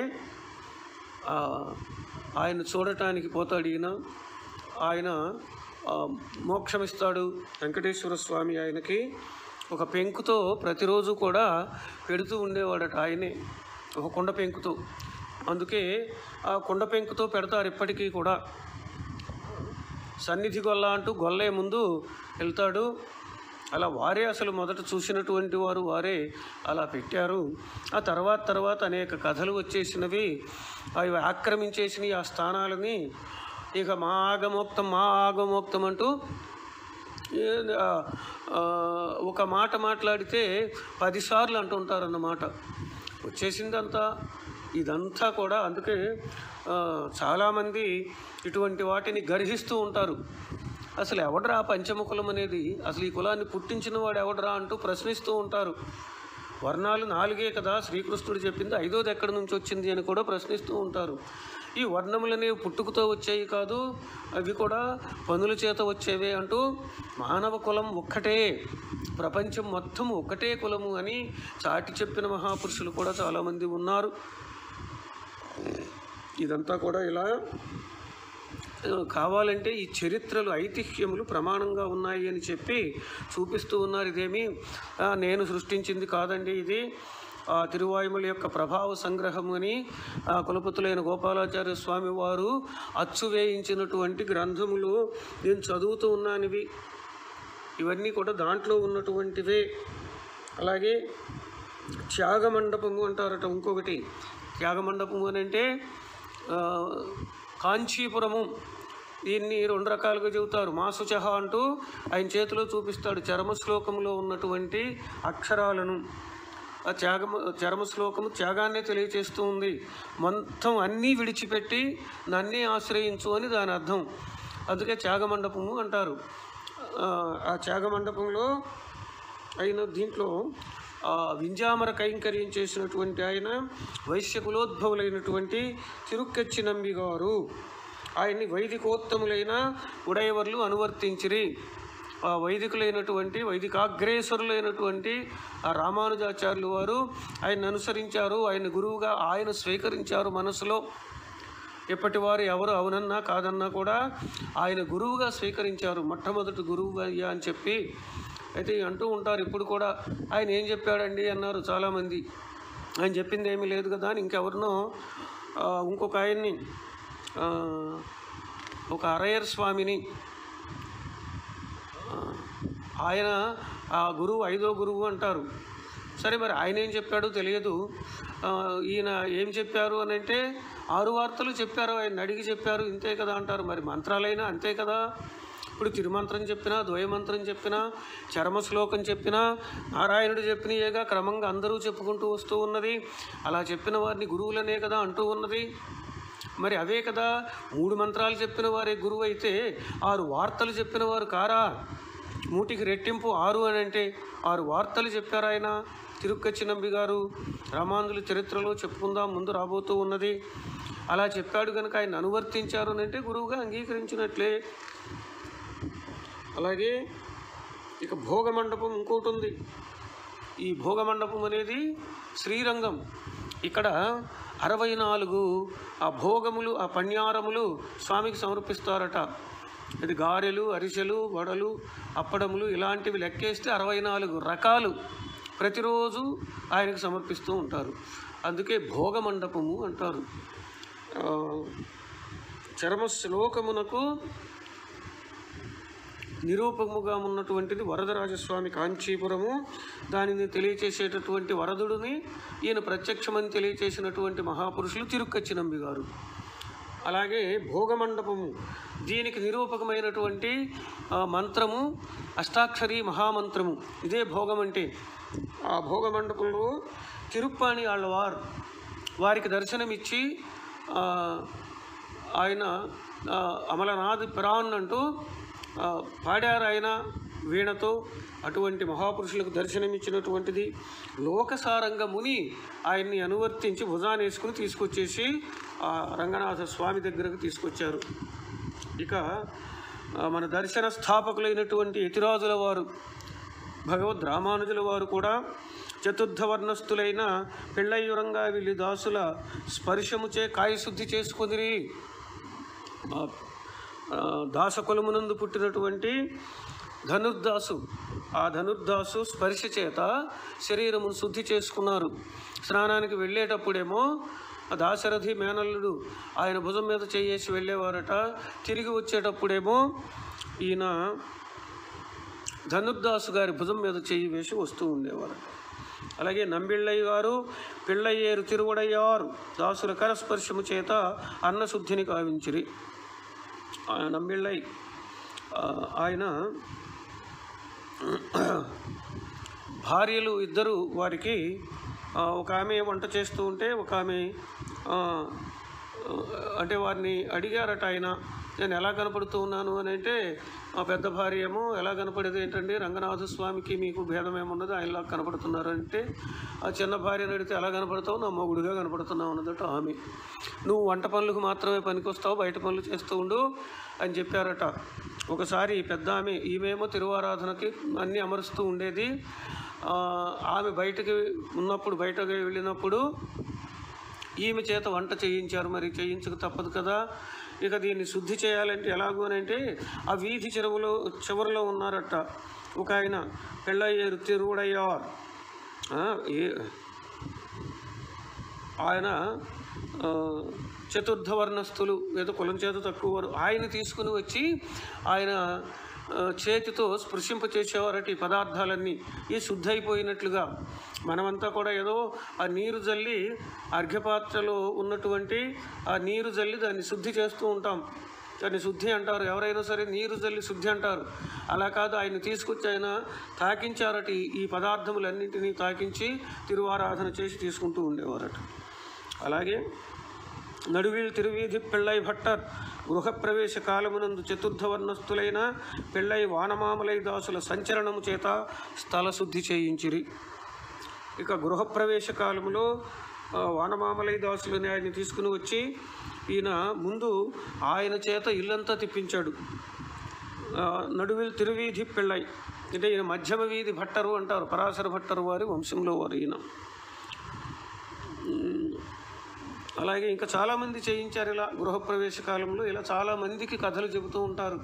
Speaker 1: ఆయన చూడటానికి పోతాడు. ఈయన ఆయన మోక్షమిస్తాడు వెంకటేశ్వర స్వామి. ఆయనకి ఒక పెంకుతో ప్రతిరోజు కూడా పెడుతూ ఉండేవాడట ఆయనే, ఒక కుండ పెంకుతో. అందుకే ఆ కుండ పెంకుతో పెడతారు ఇప్పటికీ కూడా. సన్నిధి గొల్ల అంటూ గొల్లే ముందు వెళ్తాడు. అలా వారే అసలు మొదట చూసినటువంటి వారు వారే అలా పెట్టారు. ఆ తర్వాత తర్వాత అనేక కథలు వచ్చేసినవి, అవి ఆక్రమించేసినవి ఆ స్థానాలని. ఇక మా ఆగమోక్తం మా ఆగమోక్తం అంటూ ఒక మాట మాట్లాడితే పదిసార్లు అంటుంటారన్నమాట. వచ్చేసిందంతా ఇదంతా కూడా. అందుకే చాలామంది ఇటువంటి వాటిని గర్హిస్తూ ఉంటారు. అసలు ఎవడరా పంచముఖులం అనేది, అసలు ఈ కులాన్ని పుట్టించిన వాడు ఎవడరా అంటూ ప్రశ్నిస్తూ ఉంటారు. వర్ణాలు నాలుగే కదా శ్రీకృష్ణుడు చెప్పింది, ఐదోది ఎక్కడి నుంచి వచ్చింది అని కూడా ప్రశ్నిస్తూ ఉంటారు. ఈ వర్ణములనేవి పుట్టుకతో వచ్చేవి కాదు, అవి కూడా పనుల చేత వచ్చేవే అంటూ మానవ కులం ఒక్కటే, ప్రపంచం మొత్తం ఒక్కటే కులము అని చాటి చెప్పిన మహాపురుషులు కూడా చాలామంది ఉన్నారు. ఇదంతా కూడా ఇలా కావాలంటే ఈ చరిత్రలు ఐతిహ్యములు ప్రమాణంగా ఉన్నాయి అని చెప్పి చూపిస్తూ ఉన్నారు. ఇదేమి నేను సృష్టించింది కాదండి, ఇది ఆ తిరువాయుమల యొక్క ప్రభావ సంగ్రహం అని ఆ కులపతులైన గోపాలాచార్య స్వామి వారు అచ్చు వేయించినటువంటి గ్రంథములు నేను చదువుతూ ఉన్నానివి. ఇవన్నీ కూడా దాంట్లో ఉన్నటువంటివే. అలాగే త్యాగమండపము అంటారట ఇంకొకటి. త్యాగమండపము అని అంటే కాంచీపురము. దీన్ని రెండు రకాలుగా చెబుతారు. మాసుచహ అంటూ ఆయన చేతిలో చూపిస్తాడు చరమశ్లోకంలో ఉన్నటువంటి అక్షరాలను. ఆ త్యాగ చరమశ్లోకము త్యాగాన్నే తెలియచేస్తూ ఉంది. మొత్తం అన్నీ విడిచిపెట్టి నన్నే ఆశ్రయించు అని దాని అర్థం. అందుకే త్యాగమండపము అంటారు. ఆ త్యాగమండపంలో అయిన దీంట్లో వింజామర కైంకర్యం చేసినటువంటి ఆయన వైశ్య కులోద్భవులైనటువంటి తిరుక్కచ్చి నంబి గారు. ఆయన్ని వైదికోత్తములైన ఉడయవర్లు అనువర్తించిరి. ఆ వైదికులైనటువంటి వైదికాగ్రేసరులైనటువంటి ఆ రామానుజాచార్యులు వారు ఆయన అనుసరించారు. ఆయన గురువుగా ఆయన స్వీకరించారు మనసులో. ఎప్పటి వారు ఎవరు అవునన్నా కాదన్నా కూడా ఆయన గురువుగా స్వీకరించారు. మొట్టమొదటి గురువుగా అయ్యా అని చెప్పి అయితే అంటూ ఉంటారు. ఇప్పుడు కూడా ఆయన ఏం చెప్పాడండి అన్నారు చాలామంది. ఆయన చెప్పింది ఏమీ లేదు కదా అని ఇంకెవరినో ఇంకొక ఆయన్ని ఒక అరయర్ స్వామిని ఆయన ఆ గురువు ఐదో గురువు అంటారు. సరే మరి ఆయన ఏం చెప్పాడో తెలియదు. ఈయన ఏం చెప్పారు అని అంటే ఆరు వార్తలు చెప్పారు, ఆయన అడిగి చెప్పారు, ఇంతే కదా అంటారు. మరి మంత్రాలైనా అంతే కదా. ఇప్పుడు తిరుమంత్రం చెప్పినా, ద్వయమంత్రం చెప్పినా, చరమశ్లోకం చెప్పినా, నారాయణుడు చెప్పినయేగా క్రమంగా అందరూ చెప్పుకుంటూ వస్తూ ఉన్నది. అలా చెప్పిన వారిని గురువులనే కదా అంటూ ఉన్నది. మరి అవే కదా మూడు మంత్రాలు చెప్పిన వారే గురువు అయితే ఆరు వార్తలు చెప్పిన వారు కారా? మూటికి రెట్టింపు ఆరు అని అంటే ఆరు వార్తలు చెప్పారు ఆయన తిరుక్కచ్చి నంబి గారు. రామానుజుల చరిత్రలో చెప్పుకుందాం ముందు రాబోతూ ఉన్నది. అలా చెప్పాడు కనుక ఆయన అనువర్తించారు అని అంటే గురువుగా అంగీకరించినట్లే. అలాగే ఇక భోగమండపం ఇంకోటి ఉంది. ఈ భోగమండపం అనేది శ్రీరంగం. ఇక్కడ అరవై నాలుగు ఆ భోగములు, ఆ పణ్యారములు స్వామికి సమర్పిస్తారట. ఇది గారెలు, అరిసెలు, వడలు, అప్పడములు ఇలాంటివి లెక్కేస్తే అరవై నాలుగు రకాలు ప్రతిరోజు ఆయనకు సమర్పిస్తూ ఉంటారు. అందుకే భోగమండపము అంటారు. చరమశ్లోకమునకు నిరూపముగా ఉన్నటువంటిది వరదరాజస్వామి కాంచీపురము. దానిని తెలియచేసేటటువంటి వరదుడిని ఈయన ప్రత్యక్షమని తెలియచేసినటువంటి మహాపురుషులు తిరుక్కచ్చి నంబి గారు. అలాగే భోగమండపము దీనికి నిరూపకమైనటువంటి మంత్రము అష్టాక్షరి మహామంత్రము. ఇదే భోగం అంటే. ఆ భోగమండపంలో తిరుప్పాణి ఆళ్ళవారు వారికి దర్శనమిచ్చి ఆయన అమలనాథ్ పిరాన్ అంటూ పాడారు ఆయన వీణతో. అటువంటి మహాపురుషులకు దర్శనమిచ్చినటువంటిది. లోకసారంగ ముని ఆయన్ని అనువర్తించి భుజాన్ని వేసుకుని తీసుకొచ్చేసి ఆ రంగనాథ స్వామి దగ్గరకు తీసుకొచ్చారు. ఇక మన దర్శన స్థాపకులైనటువంటి యతిరాజుల వారు భగవద్ రామానుజుల వారు కూడా చతుర్థవర్ణస్థులైన పెళ్ళయ్యురంగా వీళ్ళి దాసుల స్పర్శముచే కాయశుద్ధి చేసుకుని దాసకులమునందు పుట్టినటువంటి ధనుర్దాసు, ఆ ధనుర్దాసు స్పర్శ చేత శరీరమును శుద్ధి చేసుకున్నారు. స్నానానికి వెళ్ళేటప్పుడేమో దాశరథి మేనల్లుడు ఆయన భుజం మీద చేయేసి వెళ్ళేవారట. తిరిగి వచ్చేటప్పుడేమో ఈయన ధనుర్దాసు గారి భుజం మీద చెయ్యి వేసి వస్తూ ఉండేవారట. అలాగే నంబిళ్ళయ్య గారు పిళ్ళయ్యేరు తిరువడయ్యారు దాసుల కరస్పర్శము చేత అన్నశుద్ధిని కావించిరి. నంబిళ్ళయ్య ఆయన భార్యలు ఇద్దరు వారికి ఒక ఆమె వంట చేస్తూ ఉంటే ఒక ఆమె అంటే వారిని అడిగారట ఆయన, నేను ఎలా కనపడుతూ ఉన్నాను అని అంటే మా పెద్ద భార్య ఏమో ఎలా కనపడేది ఏంటండి, రంగనాథ స్వామికి మీకు భేదం ఏమున్నది, ఆయనలా కనపడుతున్నారు అంటే ఆ చిన్న భార్యను అడిగితే ఎలా కనపడతావు, నా మొగుడుగా కనపడుతున్నావు అన్నదట ఆమె. నువ్వు వంట పనులకు మాత్రమే పనికొస్తావు, బయట పనులు చేస్తూ ఉండు అని చెప్పారట. ఒకసారి పెద్ద ఆమె, ఈమెమో తిరువారాధనకి అన్నీ అమరుస్తూ ఉండేది. ఆమె బయటకు ఉన్నప్పుడు బయటకు వెళ్ళినప్పుడు ఈమె చేత వంట చేయించారు. మరి చేయించక తప్పదు కదా. ఇక దీన్ని శుద్ధి చేయాలంటే ఎలాగూ అని అంటే ఆ వీధి చెరువులో చివరిలో ఉన్నారట ఒక ఆయన, పెళ్ళయ్యారు తిరువుడయ్యారు. ఆయన చతుర్థవర్ణస్థులు, ఏదో కులం చేత తక్కువ వారు. ఆయన తీసుకుని వచ్చి ఆయన చేతితో స్పృశింప చేసేవారట ఈ పదార్థాలన్నీ. ఈ శుద్ధి అయిపోయినట్లుగా మనమంతా కూడా ఏదో ఆ నీరు జల్లి అర్ఘ్యపాత్రలో ఉన్నటువంటి ఆ నీరు జల్లి దాన్ని శుద్ధి చేస్తూ ఉంటాం, దాన్ని శుద్ధి అంటారు. ఎవరైనా సరే నీరు జల్లి శుద్ధి అంటారు. అలా కాదు, ఆయన తీసుకొచ్చి ఆయన తాకించారట. ఈ పదార్థములన్నింటినీ తాకించి తిరువారాధన చేసి తీసుకుంటూ ఉండేవారట. అలాగే నడువీల్ తిరువీధి పెళ్ళై భట్టర్ గృహప్రవేశ కాలమునందు చతుర్థవర్ణస్థులైన పెళ్ళై వానమామలై దాసుల సంచరణము చేత స్థల శుద్ధి చేయించిరి. ఇక గృహప్రవేశ కాలములో వానమామలై దాసులని ఆయన తీసుకుని వచ్చి ఈయన ముందు ఆయన చేత ఇల్లంతా తిప్పించాడు. నడువిల్ తిరువీధి పెళ్ళై అంటే ఈయన మధ్యమ వీధి భట్టరు అంటారు, పరాశర భట్టరు వారి వంశంలో వారు ఈయన. అలాగే ఇంకా చాలామంది చేయించారు ఇలా గృహప్రవేశ కాలంలో. ఇలా చాలామందికి కథలు చెబుతూ ఉంటారు.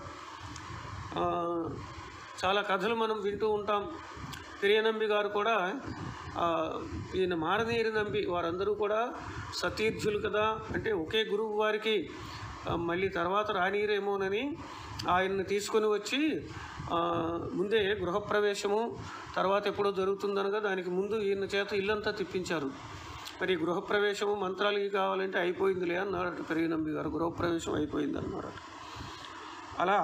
Speaker 1: చాలా కథలు మనం వింటూ ఉంటాం. పెరియనంబి గారు కూడా, ఈయన మారనీరు నంబి వారందరూ కూడా సతీర్థులు కదా, అంటే ఒకే గురువు వారికి మళ్ళీ తర్వాత రానీరేమోనని ఆయన్ని తీసుకొని వచ్చి ముందే గృహప్రవేశము తర్వాత ఎప్పుడో జరుగుతుందనగా దానికి ముందు ఈయన చేత ఇల్లంతా తిప్పించారు. మరి గృహప్రవేశము మంత్రాలకి కావాలంటే అయిపోయిందిలే అన్నారట పెరియనంబి గారు. గృహప్రవేశం అయిపోయింది అన్నారట. అలా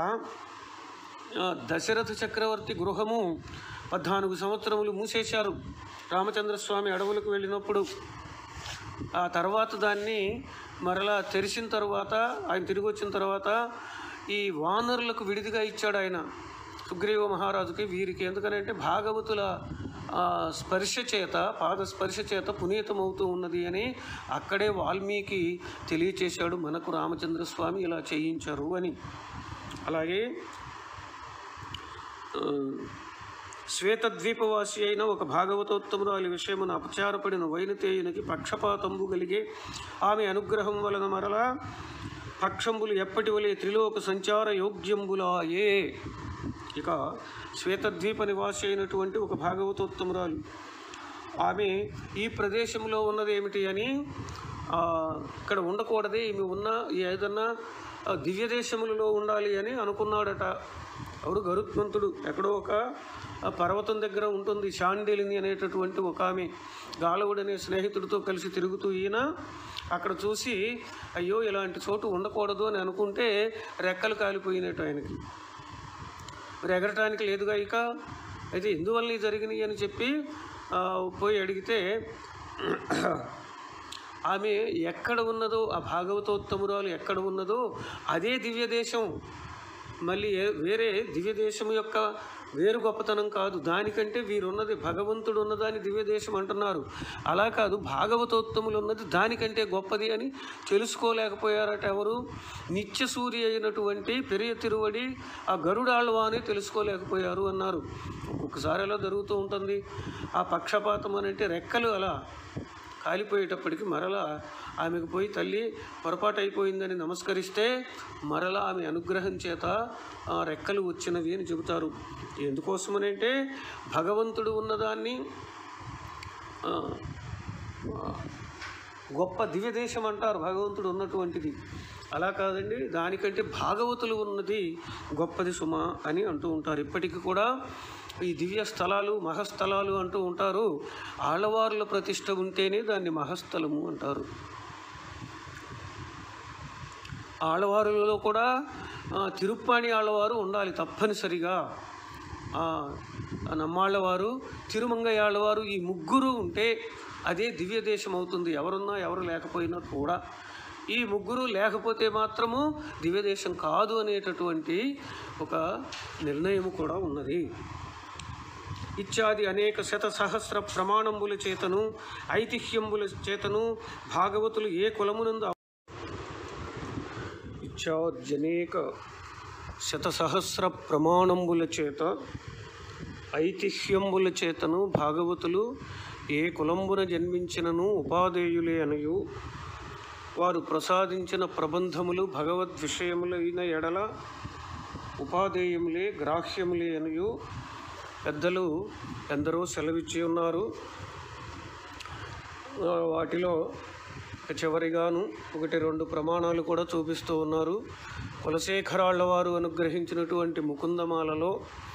Speaker 1: దశరథ చక్రవర్తి గృహము పద్నాలుగు సంవత్సరములు మూసేశారు. రామచంద్రస్వామి అడవులకు వెళ్ళినప్పుడు ఆ తర్వాత దాన్ని మరలా తెరిచిన తర్వాత ఆయన తిరిగి వచ్చిన తర్వాత ఈ వానరులకు విడిదిగా ఇచ్చాడు ఆయన సుగ్రీవ మహారాజుకి, వీరికి. ఎందుకనంటే భాగవతుల స్పర్శ చేత పాద స్పర్శ చేత పునీతమవుతూ ఉన్నది అని అక్కడే వాల్మీకి తెలియచేశాడు మనకు, రామచంద్రస్వామి ఇలా చేయించారు అని. అలాగే శ్వేతద్వీపవాసి అయిన ఒక భాగవతోత్తమురాలి విషయమును అపచారపడిన వైనతేయునికి పక్షపాతంబు కలిగే ఆమె అనుగ్రహం వలన మరలా పక్షంబులు ఎప్పటి వలె త్రిలోక సంచార యోగ్యంబులాయే. ఇక శ్వేతద్వీప నివాసి అయినటువంటి ఒక భాగవతోత్తమురాలు ఆమె ఈ ప్రదేశంలో ఉన్నది ఏమిటి అని, ఇక్కడ ఉండకూడదే, ఈమె ఉన్న ఏదన్నా దివ్య దేశములలో ఉండాలి అని అనుకున్నాడట. ఎవడు గరుత్మంతుడు. ఎక్కడో ఒక పర్వతం దగ్గర ఉంటుంది శాండిలిని అనేటటువంటి ఒక ఆమె, గాలవుడు అనే స్నేహితుడితో కలిసి తిరుగుతూ ఈయన అక్కడ చూసి అయ్యో ఇలాంటి చోటు ఉండకూడదు అని అనుకుంటే రెక్కలు కాలిపోయినట్టు ఆయనకి. మరి ఎగరటానికి లేదుగా ఇక. అయితే ఎందువల్ల జరిగినాయి అని చెప్పి పోయి అడిగితే ఆమె ఎక్కడ ఉన్నదో, ఆ భాగవతోత్తమురాలు ఎక్కడ ఉన్నదో అదే దివ్య దేశం. మళ్ళీ వేరే దివ్య దేశం యొక్క వేరు గొప్పతనం కాదు, దానికంటే వీరున్నది భగవంతుడు ఉన్నదాన్ని దివ్య దేశం అంటున్నారు. అలా కాదు, భాగవతోత్తములు ఉన్నది దానికంటే గొప్పది అని తెలుసుకోలేకపోయారట ఎవరు? నిత్య సూర్య అయినటువంటి పెరియ తిరువడి ఆ గరుడాళ్వాని తెలుసుకోలేకపోయారు అన్నారు. ఒక్కొక్కసారి అలా జరుగుతూ ఉంటుంది. ఆ పక్షపాతం అని అంటే రెక్కలు అలా కాలిపోయేటప్పటికి మరలా ఆమెకు పోయి తల్లి పొరపాటు అయిపోయిందని నమస్కరిస్తే మరలా ఆమె అనుగ్రహం చేత రెక్కలు వచ్చినవి అని చెబుతారు. ఎందుకోసమనంటే భగవంతుడు ఉన్నదాన్ని గొప్ప దివ్యదేశం అంటారు, భగవంతుడు ఉన్నటువంటిది. అలా కాదండి, దానికంటే భాగవతులు ఉన్నది గొప్పది సుమ అని అంటూ ఉంటారు. ఇప్పటికీ కూడా ఈ దివ్య స్థలాలు మహస్థలాలు అంటూ ఉంటారు. ఆళ్వార్ల ప్రతిష్ట ఉంటేనే దాన్ని మహస్థలము అంటారు. ఆళ్వారులలో కూడా తిరుప్పాణి ఆళ్వారు ఉండాలి తప్పనిసరిగా. నమ్మాళ్ళవారు, తిరుమంగయాళ్ళవారు, ఈ ముగ్గురు ఉంటే అదే దివ్య దేశం అవుతుంది. ఎవరున్నా ఎవరు లేకపోయినా కూడా ఈ ముగ్గురు లేకపోతే మాత్రము దివ్యదేశం కాదు అనేటటువంటి ఒక నిర్ణయము కూడా ఉన్నది. ఇత్యాది అనేక శత సహస్ర ప్రమాణంబుల చేతను ఐతిహ్యంబుల చేతను భాగవతులు ఏ కులమునందు ఇత్యాద్యనేక శత సహస్ర ప్రమాణంబుల చేత ఐతిహ్యంబుల చేతను భాగవతులు ఏ కులంబున జన్మించినను ఉపాధేయులే అనయు వారు ప్రసాదించిన ప్రబంధములు భగవద్ విషయములైన ఎడల ఉపాధేయములే గ్రాహ్యములే అనయు పెద్దలు ఎందరో సెలవిచ్చి ఉన్నారు. వాటిలో చివరిగాను ఒకటి రెండు ప్రమాణాలు కూడా చూపిస్తూ ఉన్నారు. కులశేఖరాళ్ల వారు అనుగ్రహించినటువంటి ముకుందమాలలో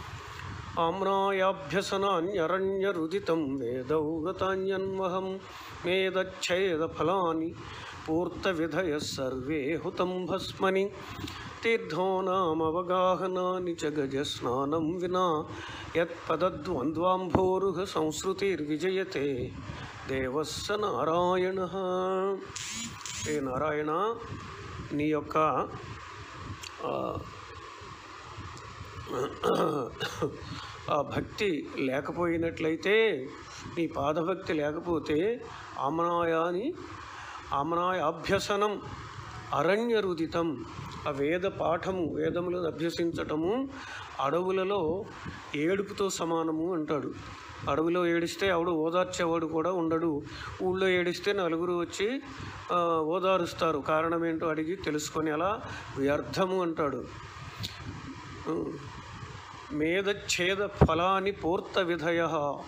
Speaker 1: ఆమ్నాయాభ్యసనాన్యరణ్యరుదితం వేదౌగతాన్యన్వహం మేదచ్ఛేద ఫలాని పూర్త విధయ సర్వే హుతం భస్మని తీర్థోనామవగాహనాని చ గజ స్నానం వినా యత్పదద్వంద్వాంభోరుహ సంస్కృతిర్విజయతే దేవస్స నారాయణ. ఏ నారాయణ, నీ యొక్క ఆ భక్తి లేకపోయినట్లయితే, నీ పాదభక్తి లేకపోతే ఆమనాయాని ఆమనాయ అభ్యసనం అరణ్యరుదితం, ఆ వేద పాఠము వేదములను అభ్యసించటము అడవులలో ఏడుపుతో సమానము అంటాడు. అడవిలో ఏడిస్తే ఆవిడ ఓదార్చేవాడు కూడా ఉండడు. ఊళ్ళో ఏడిస్తే నలుగురు వచ్చి ఓదారుస్తారు. కారణం ఏంటో అడిగి తెలుసుకొని అలా వ్యర్థము అంటాడు. మేధచ్ఛేద ఫలాని పూర్త విధయ,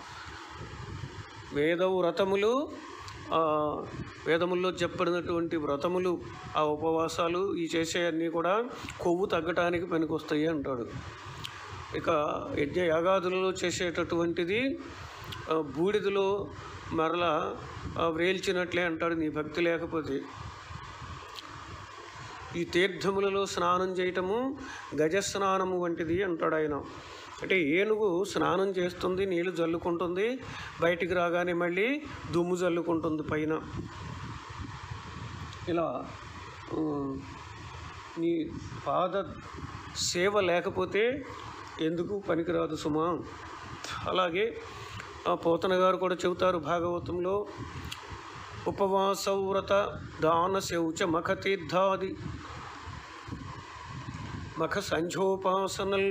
Speaker 1: వేద వ్రతములు వేదముల్లో చెప్పబడినటువంటి వ్రతములు ఆ ఉపవాసాలు ఈ చేసే అన్నీ కూడా కొవ్వు తగ్గటానికి పనికొస్తాయి అంటాడు. ఇక యజ్ఞ యాగాదులలో చేసేటటువంటిది బూడిదలో మరలా వ్రేల్చినట్లే అంటాడు నీ భక్తి లేకపోతే. ఈ తీర్థములలో స్నానం చేయటము గజస్నానము వంటిది అంటాడు ఆయన. అంటే ఏనుగు స్నానం చేస్తుంది, నీళ్లు జల్లుకుంటుంది, బయటికి రాగానే మళ్ళీ దుమ్ము జల్లుకుంటుంది పైన. ఇలా నీ పాద సేవ లేకపోతే ఎందుకు పనికిరాదు సుమా. అలాగే పోతన గారు కూడా చెబుతారు భాగవతంలో, ఉపవాసవ్రత దాన శౌచ మఖ తీర్థాది మఖ సంధ్యోపాసనల్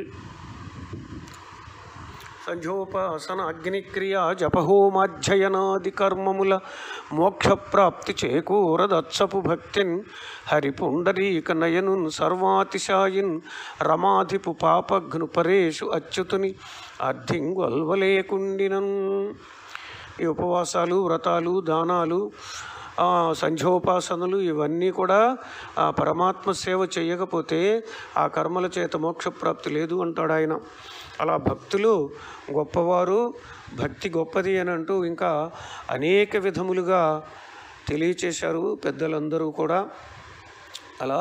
Speaker 1: సంధ్యోపాసన అగ్నిక్రియ జపహోమాధ్యయనాది కర్మముల మోక్షప్రాప్తి చేకూరదత్సపు భక్తిన్ హరిపుండరీక నయనున్ సర్వాతిశాయిన్ రమాధిపు పాపఘ్ను పరేషు అచ్యుతుని అర్థింగొల్వలేకుండినన్. ఈ ఉపవాసాలు వ్రతాలు దానాలు సంధ్యోపాసనలు ఇవన్నీ కూడా ఆ పరమాత్మ సేవ చేయకపోతే ఆ కర్మల చేత మోక్షప్రాప్తి లేదు అంటాడు ఆయన. అలా భక్తులు గొప్పవారు, భక్తి గొప్పది అని అంటూ ఇంకా అనేక విధములుగా తెలియచేశారు పెద్దలందరూ కూడా. అలా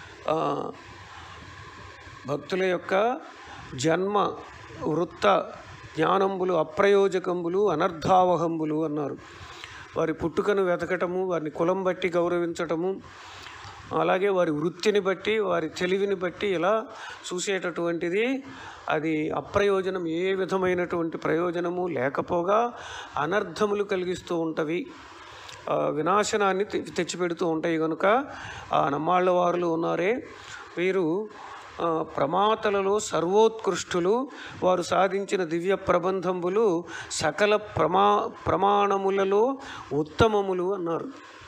Speaker 1: భక్తుల యొక్క జన్మ వృత్త జ్ఞానంబులు అప్రయోజకంబులు అనర్థావహంబులు అన్నారు. వారి పుట్టుకను వెతకటము, వారిని కులం బట్టి గౌరవించటము, అలాగే వారి వృత్తిని బట్టి వారి తెలివిని బట్టి ఇలా చూసేటటువంటిది అది అప్రయోజనం, ఏ విధమైనటువంటి ప్రయోజనము లేకపోగా అనర్థములు కలిగిస్తూ ఉంటవి, వినాశనాన్ని తెచ్చిపెడుతూ ఉంటాయి. కనుక ఆ నమ్మాళ్ళ వారులు ఉన్నారే వీరు ప్రమాతలలో సర్వోత్కృష్టులు. వారు సాధించిన దివ్య ప్రబంధములు సకల ప్రమా ప్రమాణములలో ఉత్తమములు అన్నారు.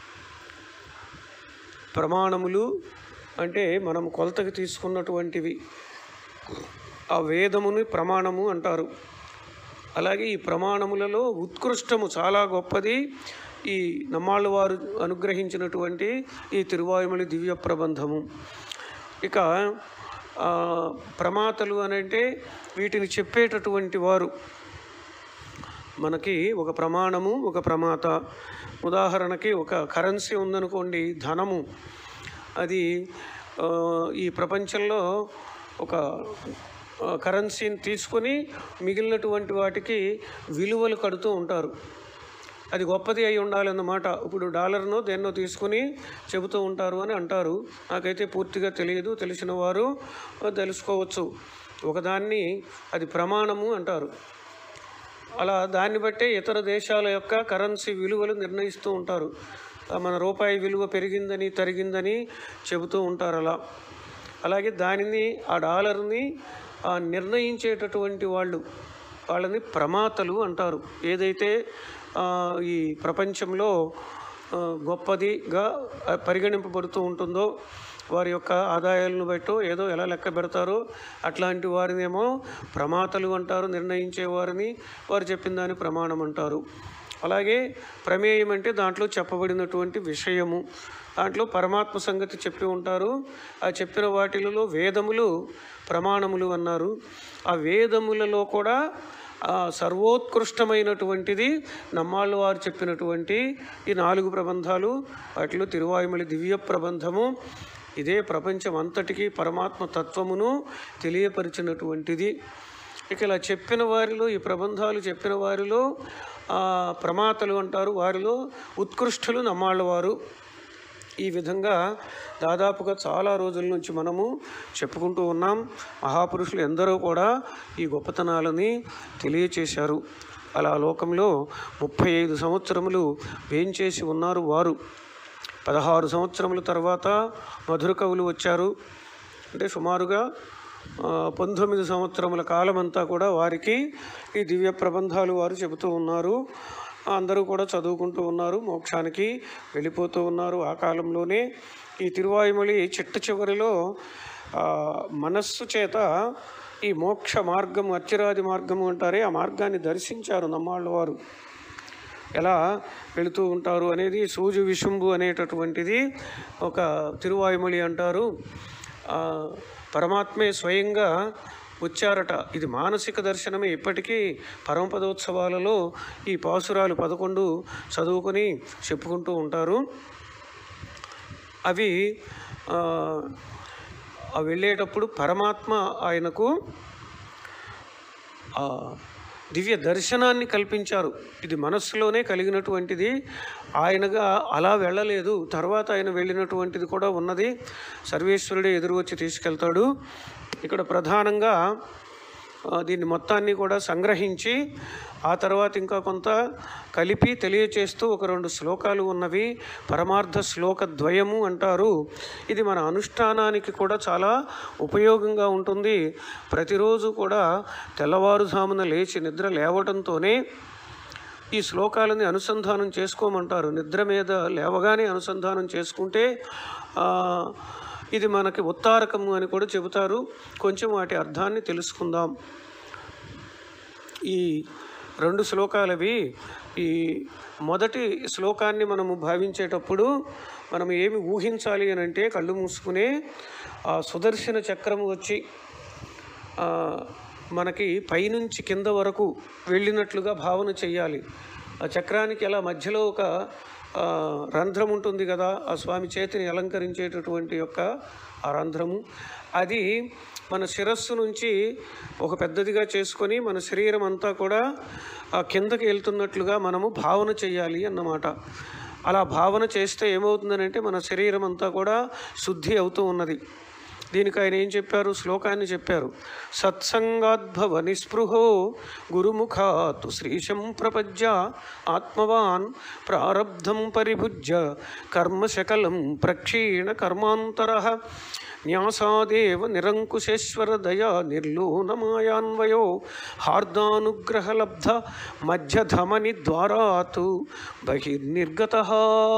Speaker 1: ప్రమాణములు అంటే మనం కొలతకి తీసుకున్నటువంటివి, ఆ వేదముని ప్రమాణము అంటారు. అలాగే ఈ ప్రమాణములలో ఉత్కృష్టము చాలా గొప్పది ఈ నమ్మాళ్ళ వారు అనుగ్రహించినటువంటి ఈ తిరువాయుమలి దివ్య ప్రబంధము. ఇక ప్రమాతలు అని అంటే వీటిని చెప్పేటటువంటి వారు. మనకి ఒక ప్రమాణము, ఒక ప్రమాత. ఉదాహరణకి ఒక కరెన్సీ ఉందనుకోండి, ధనము. అది ఈ ప్రపంచంలో ఒక కరెన్సీని తీసుకొని మిగిలినటువంటి వాటికి విలువలు కడుతూ ఉంటారు. అది గొప్పది అయి ఉండాలన్నమాట. ఇప్పుడు డాలర్ను దేన్నో తీసుకుని చెబుతూ ఉంటారు అని అంటారు. నాకైతే పూర్తిగా తెలియదు, తెలిసిన వారు తెలుసుకోవచ్చు. ఒకదాన్ని అది ప్రమాణము అంటారు. అలా దాన్ని బట్టే ఇతర దేశాల యొక్క కరెన్సీ విలువలు నిర్ణయిస్తూ ఉంటారు. మన రూపాయి విలువ పెరిగిందని తరిగిందని చెబుతూ ఉంటారు. అలా అలాగే దానిని ఆ డాలర్ని నిర్ణయించేటటువంటి వాళ్ళు వాళ్ళని ప్రమాతలు అంటారు. ఏదైతే ఈ ప్రపంచంలో గొప్పదిగా పరిగణింపబడుతూ ఉంటుందో వారి యొక్క ఆదాయాలను బట్టో ఏదో ఎలా లెక్క పెడతారో అట్లాంటి వారినేమో ప్రమాతలు అంటారు. నిర్ణయించే వారిని వారు చెప్పిన దాని ప్రమాణం అంటారు. అలాగే ప్రమేయం అంటే దాంట్లో చెప్పబడినటువంటి విషయము, దాంట్లో పరమాత్మ సంగతి చెప్పి ఉంటారు. ఆ చెప్పిన వాటిలలో వేదములు ప్రమాణములు అన్నారు. ఆ వేదములలో కూడా సర్వోత్కృష్టమైనటువంటిది నమ్మాళ్ళు వారు చెప్పినటువంటి ఈ నాలుగు ప్రబంధాలు. వాటిలో తిరువాయుమలి దివ్య ప్రబంధము ఇదే ప్రపంచం అంతటికీ పరమాత్మ తత్వమును తెలియపరిచినటువంటిది. ఇక ఇలా చెప్పిన వారిలో, ఈ ప్రబంధాలు చెప్పిన వారిలో ప్రమాతలు అంటారు. వారిలో ఉత్కృష్టులు నమ్మాళ్ళవారు. ఈ విధంగా దాదాపుగా చాలా రోజుల నుంచి మనము చెప్పుకుంటూ ఉన్నాం. మహాపురుషులు ఎందరో కూడా ఈ గొప్పతనాలని తెలియచేశారు. అలా లోకంలో ముప్పై ఐదు సంవత్సరములు వేంచేసి ఉన్నారు వారు. పదహారు సంవత్సరముల తర్వాత మధుర కవులు వచ్చారు. అంటే సుమారుగా పంతొమ్మిది సంవత్సరముల కాలమంతా కూడా వారికి ఈ దివ్య ప్రబంధాలు వారు చెబుతూ ఉన్నారు. అందరూ కూడా చదువుకుంటూ ఉన్నారు, మోక్షానికి వెళ్ళిపోతూ ఉన్నారు. ఆ కాలంలోనే ఈ తిరువాయుమలి చిట్ట చివరిలో మనస్సు చేత ఈ మోక్ష మార్గం, అచ్చిరాది మార్గము అంటారే ఆ మార్గాన్ని దర్శించారు నమ్మాళ్ళ వారు. ఎలా వెళుతూ ఉంటారు అనేది సూజు విశుంభు అనేటటువంటిది ఒక తిరువాయుమలి అంటారు. పరమాత్మే స్వయంగా వచ్చారట. ఇది మానసిక దర్శనమే. ఇప్పటికీ పరమపదోత్సవాలలో ఈ పాసురాలు పదకొండు చదువుకొని చెప్పుకుంటూ ఉంటారు. అవి వెళ్ళేటప్పుడు పరమాత్మ ఆయనకు దివ్య దర్శనాన్ని కల్పించారు. ఇది మనస్సులోనే కలిగినటువంటిది. ఆయనగా అలా వెళ్ళలేదు. తర్వాత ఆయన వెళ్ళినటువంటిది కూడా ఉన్నది. సర్వేశ్వరుడే ఎదురు వచ్చి తీసుకెళ్తాడు. ఇక్కడ ప్రధానంగా దీన్ని మొత్తాన్ని కూడా సంగ్రహించి ఆ తర్వాత ఇంకా కొంత కలిపి తెలియచేస్తూ ఒక రెండు శ్లోకాలు ఉన్నవి. పరమార్థ శ్లోక ద్వయము అంటారు. ఇది మన అనుష్ఠానానికి కూడా చాలా ఉపయోగంగా ఉంటుంది. ప్రతిరోజు కూడా తెల్లవారుజామున లేచి నిద్ర లేవటంతోనే ఈ శ్లోకాలని అనుసంధానం చేసుకోమంటారు. నిద్ర మీద లేవగానే అనుసంధానం చేసుకుంటే ఇది మనకి ఉత్తారకము అని కూడా చెబుతారు. కొంచెం వాటి అర్థాన్ని తెలుసుకుందాం. ఈ రెండు శ్లోకాలవి. ఈ మొదటి శ్లోకాన్ని మనము భావించేటప్పుడు మనం ఏమి ఊహించాలి అని అంటే కళ్ళు మూసుకునే ఆ సుదర్శన చక్రము వచ్చి మనకి పైనుంచి కింద వరకు వెళ్ళినట్లుగా భావన చెయ్యాలి. ఆ చక్రానికి అలా మధ్యలో ఒక రంధ్రం ఉంటుంది కదా, ఆ స్వామి చేతిని అలంకరించేటటువంటి యొక్క ఆ రంధ్రము, అది మన శిరస్సు నుంచి ఒక పెద్దదిగా చేసుకొని మన శరీరం అంతా కూడా ఆ కిందకి వెళ్తున్నట్లుగా మనము భావన చెయ్యాలి అన్నమాట. అలా భావన చేస్తే ఏమవుతుందనంటే మన శరీరం అంతా కూడా శుద్ధి అవుతూ ఉన్నది. దీనికి ఆయన ఏం చెప్పారు? శ్లోకాన్ని చెప్పారు. సత్సంగాద్భవ నిస్పృహో గురుముఖాత్ శ్రీశం ప్రపజ్య ఆత్మవాన్ ప్రారబ్ధం పరిభుజ్య కర్మశకలం ప్రక్షీణ కర్మాంతరః న్యాసాదేవ నిరంకుశేశ్వర దయా నిర్లోనమాయాన్వయో హార్దానుగ్రహలబ్ధ మధ్యధమని ద్వారాతు బహిర్నిర్గతః.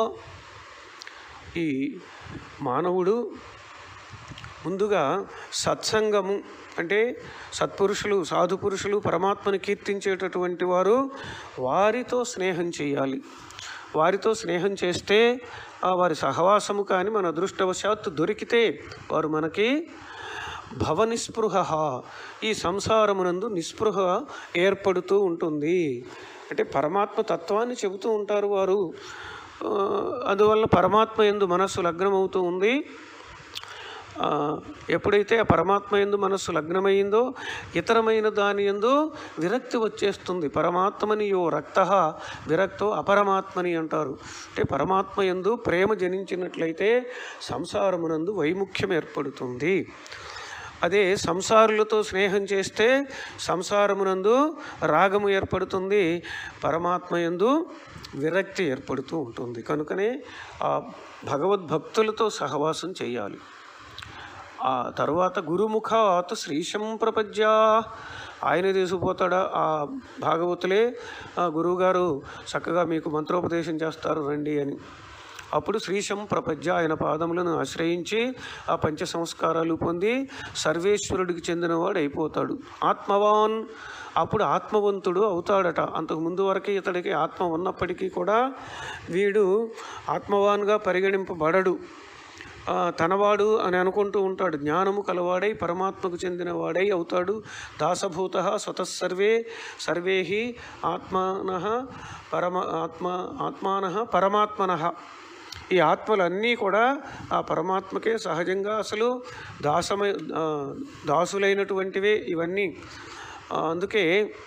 Speaker 1: ఈ మానవుడు ముందుగా సత్సంగము అంటే సత్పురుషులు, సాధుపురుషులు, పరమాత్మను కీర్తించేటటువంటి వారు, వారితో స్నేహం చేయాలి. వారితో స్నేహం చేస్తే వారి సహవాసము కానీ మన అదృష్టవశాత్తు దొరికితే వారు మనకి భవ నిస్పృహ, ఈ సంసారమునందు నిస్పృహ ఏర్పడుతూ ఉంటుంది. అంటే పరమాత్మ తత్వాన్ని చెబుతూ ఉంటారు వారు. అందువల్ల పరమాత్మ యందు మనస్సు లగ్నమవుతూ ఉంది. ఎప్పుడైతే ఆ పరమాత్మ యందు మనస్సు లగ్నమైందో ఇతరమైన దాని యందు విరక్తి వచ్చేస్తుంది. పరమాత్మని యో రక్త విరక్తో అపరమాత్మని అంటారు. అంటే పరమాత్మ యందు ప్రేమ జనించినట్లయితే సంసారమునందు వైముఖ్యం ఏర్పడుతుంది. అదే సంసారులతో స్నేహం చేస్తే సంసారమునందు రాగము ఏర్పడుతుంది, పరమాత్మ యందు విరక్తి ఏర్పడుతూ ఉంటుంది. కనుకనే ఆ భగవద్భక్తులతో సహవాసం చేయాలి. ఆ తర్వాత గురుముఖాత్ శ్రీశం ప్రపద్య, ఆయన తీసుకుపోతాడా ఆ భాగవతులే గురువుగారు చక్కగా మీకు మంత్రోపదేశం చేస్తారు రండి అని. అప్పుడు శ్రీశం ప్రపద్య ఆయన పాదములను ఆశ్రయించి ఆ పంచ సంస్కారాలు పొంది సర్వేశ్వరుడికి చెందినవాడు అయిపోతాడు. ఆత్మవాన్, అప్పుడు ఆత్మవంతుడు అవుతాడట. అంతకు ముందు వరకు ఇతడికి ఆత్మ ఉన్నప్పటికీ కూడా వీడు ఆత్మవాన్గా పరిగణింపబడడు, తనవాడు అని అనుకుంటూ ఉంటాడు. జ్ఞానము కలవాడై పరమాత్మకు చెందినవాడై అవుతాడు. దాసభూత స్వతస్సర్వే సర్వే ఆత్మన పరమ ఆత్మ ఆత్మాన పరమాత్మన, ఈ ఆత్మలన్నీ కూడా ఆ పరమాత్మకే సహజంగా అసలు దాసమై దాసులైనటువంటివే ఇవన్నీ. అందుకే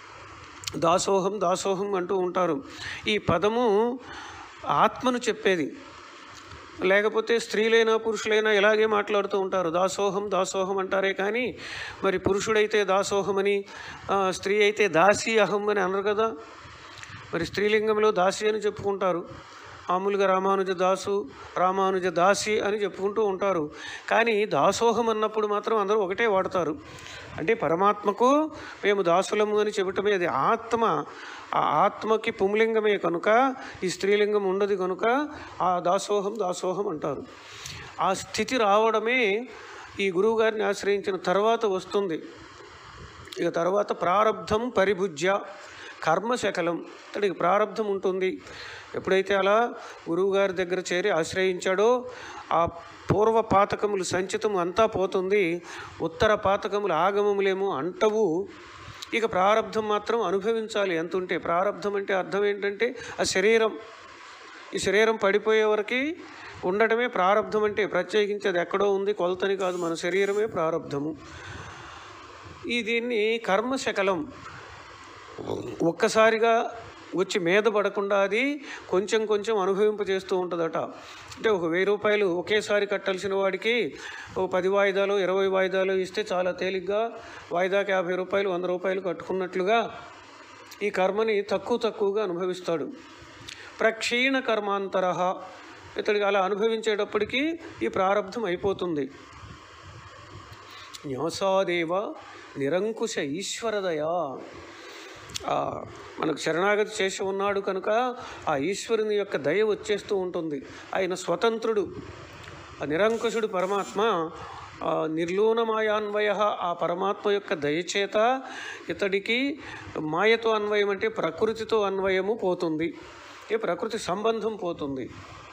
Speaker 1: దాసోహం దాసోహం అంటూ ఉంటారు. ఈ పదము ఆత్మను చెప్పేది, లేకపోతే స్త్రీలైనా పురుషులైనా ఇలాగే మాట్లాడుతూ ఉంటారు. దాసోహం దాసోహం అంటారే కానీ మరి పురుషుడైతే దాసోహమని, స్త్రీ అయితే దాసి అహం అని అనరు కదా. మరి స్త్రీలింగంలో దాసి అని చెప్పుకుంటారు, మామూలుగా రామానుజ దాసు రామానుజ దాసి అని చెప్పుకుంటూ ఉంటారు. కానీ దాసోహం అన్నప్పుడు మాత్రం అందరూ ఒకటే వాడతారు. అంటే పరమాత్మకు మేము దాసులము అని చెప్పటమే. అది ఆత్మ, ఆ ఆత్మకి పుంలింగమే కనుక ఈ స్త్రీలింగం ఉండదు కనుక ఆ దాసోహం దాసోహం అంటారు. ఆ స్థితి రావడమే ఈ గురువుగారిని ఆశ్రయించిన తర్వాత వస్తుంది. ఇక తర్వాత ప్రారబ్ధం పరిభుజ్య కర్మశకలం, అతడికి ప్రారబ్ధం ఉంటుంది. ఎప్పుడైతే అలా గురువుగారి దగ్గర చేరి ఆశ్రయించాడో ఆ పూర్వ పాతకములు సంచితము అంతా పోతుంది, ఉత్తర పాతకములు ఆగమములేమో అంటవు. ఇక ప్రారబ్ధం మాత్రం అనుభవించాలి. ఎంత ఉంటే ప్రారబ్ధం అంటే అర్థం ఏంటంటే ఆ శరీరం, ఈ శరీరం పడిపోయే వరకు ఉండటమే ప్రారబ్ధం అంటే. ప్రత్యేకించి అది ఎక్కడో ఉంది కొలతని కాదు, మన శరీరమే ప్రారబ్ధము. ఈ దీన్ని కర్మశకలం, ఒక్కసారిగా వచ్చి మీద పడకుండా అది కొంచెం కొంచెం అనుభవింపజేస్తూ ఉంటుందట. అంటే ఒక వెయ్యి రూపాయలు ఒకేసారి కట్టాల్సిన వాడికి ఓ పది వాయిదాలు ఇరవై వాయిదాలు ఇస్తే చాలా తేలిగ్గా వాయిదాకి యాభై రూపాయలు వంద రూపాయలు కట్టుకున్నట్లుగా ఈ కర్మని తక్కువ తక్కువగా అనుభవిస్తాడు. ప్రక్షీణ కర్మాంతర, ఇతడికి అలా అనుభవించేటప్పటికీ ఈ ప్రారబ్ధం అయిపోతుంది. న్యాసాదేవ నిరంకుశ ఈశ్వరదయా, మనకు శరణాగతి చేసి ఉన్నాడు కనుక ఆ ఈశ్వరుని యొక్క దయ వచ్చేస్తూ ఉంటుంది. ఆయన స్వతంత్రుడు, నిరంకుశుడు పరమాత్మ. నిర్లూనమాయాన్వయ, ఆ పరమాత్మ యొక్క దయచేత ఇతడికి మాయతో అన్వయం అంటే ప్రకృతితో అన్వయము పోతుంది, ఏ ప్రకృతి సంబంధం పోతుంది.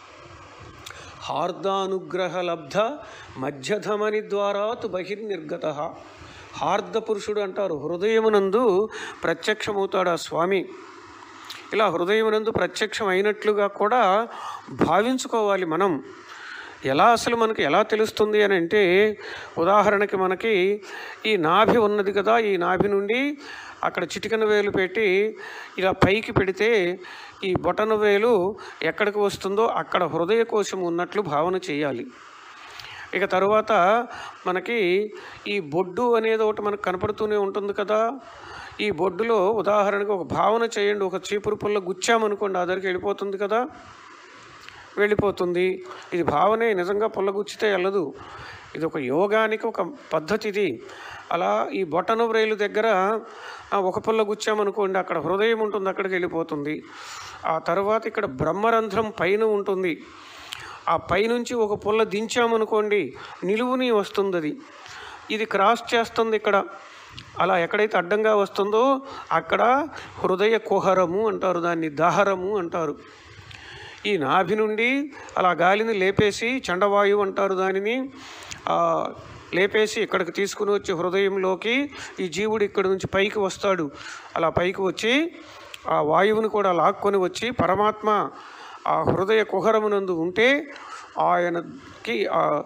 Speaker 1: హార్దానుగ్రహ లబ్ధ మధ్యధమని ద్వారా తు బహిర్నిర్గత, హార్ద పురుషుడు అంటారు. హృదయమునందు ప్రత్యక్షమవుతాడు ఆ స్వామి. ఇలా హృదయమునందు ప్రత్యక్షం అయినట్లుగా కూడా భావించుకోవాలి మనం. ఎలా అసలు మనకి ఎలా తెలుస్తుంది అని అంటే, ఉదాహరణకి మనకి ఈ నాభి ఉన్నది కదా, ఈ నాభి నుండి అక్కడ చిటికన వేలు పెట్టి ఇలా పైకి పెడితే ఈ బొటన వేలు ఎక్కడికి వస్తుందో అక్కడ హృదయ కోశం ఉన్నట్లు భావన చేయాలి. ఇక తరువాత మనకి ఈ బొడ్డు అనేది ఒకటి మనకు కనపడుతూనే ఉంటుంది కదా. ఈ బొడ్డులో ఉదాహరణకు ఒక భావన చేయండి, ఒక చీపురు పుల్ల గుచ్చామనుకోండి, ఆ దగ్గరికి వెళ్ళిపోతుంది కదా, వెళ్ళిపోతుంది. ఇది భావనే, నిజంగా పుల్ల గుచ్చితే వెళ్ళదు. ఇది ఒక యోగానికి ఒక పద్ధతి ఇది. అలా ఈ బొటన వ్రేలు దగ్గర ఒక పుల్ల గుచ్చామనుకోండి, అక్కడ హృదయం ఉంటుంది, అక్కడికి వెళ్ళిపోతుంది. ఆ తర్వాత ఇక్కడ బ్రహ్మరంధ్రం పైన ఉంటుంది, ఆ పైనుంచి ఒక పుల్ల దించామనుకోండి నిలువుని వస్తుంది. అది ఇది క్రాస్ చేస్తుంది ఇక్కడ, అలా ఎక్కడైతే అడ్డంగా వస్తుందో అక్కడ హృదయ కుహరము అంటారు, దాన్ని దహరము అంటారు. ఈ నాభి నుండి అలా గాలిని లేపేసి చండవాయువు అంటారు దానిని, లేపేసి ఇక్కడికి తీసుకుని వచ్చి హృదయంలోకి ఈ జీవుడు ఇక్కడి నుంచి పైకి వస్తాడు. అలా పైకి వచ్చి ఆ వాయువుని కూడా లాక్కొని వచ్చి పరమాత్మ ఆ హృదయ కుహరమునందు ఉంటే ఆయనకి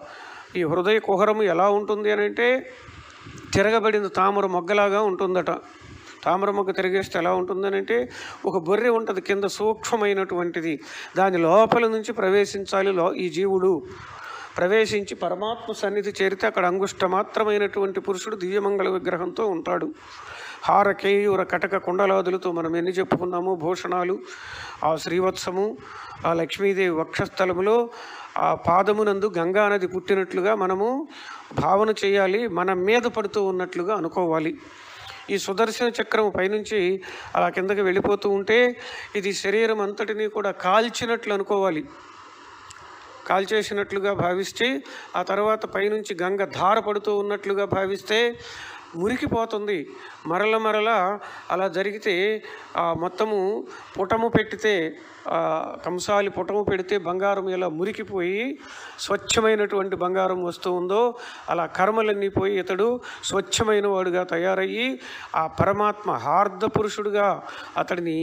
Speaker 1: ఈ హృదయ కుహరము ఎలా ఉంటుంది అని అంటే తిరగబడిన తామర మొగ్గలాగా ఉంటుందట. తామర మొగ్గ తిరిగేస్తే ఎలా ఉంటుందని అంటే ఒక బొర్రె ఉంటుంది కింద, సూక్ష్మమైనటువంటిది. దాని లోపల నుంచి ప్రవేశించాలి లో ఈ జీవుడు. ప్రవేశించి పరమాత్మ సన్నిధి చేరితే అక్కడ అంగుష్ట మాత్రమైనటువంటి పురుషుడు దివ్యమంగళ విగ్రహంతో ఉంటాడు. హార కేయూర కటక కుండలాదులతో మనం ఎన్ని చెప్పుకున్నాము, భూషణాలు, ఆ శ్రీవత్సము, ఆ లక్ష్మీదేవి వక్షస్థలములో ఆ పాదమునందు గంగా నది పుట్టినట్లుగా మనము భావన చేయాలి, మన మీద పడుతూ ఉన్నట్లుగా అనుకోవాలి. ఈ సుదర్శన చక్రం పైనుంచి అలా కిందకి వెళ్ళిపోతూ ఉంటే ఇది శరీరం అంతటినీ కూడా కాల్చినట్లు అనుకోవాలి, కాల్చేసినట్లుగా భావిస్తే ఆ తర్వాత పైనుంచి గంగ ధార పడుతూ ఉన్నట్లుగా భావిస్తే మురికిపోతుంది. మరల మరల అలా జరిగితే మొత్తము పుటము పెట్టితే, కంసాలి పుటము పెడితే బంగారం ఎలా మురికిపోయి స్వచ్ఛమైనటువంటి బంగారం వస్తూ ఉందో అలా కర్మలన్నీ పోయి ఇతడు స్వచ్ఛమైన వాడుగా తయారయ్యి ఆ పరమాత్మ హార్ద పురుషుడుగా అతడిని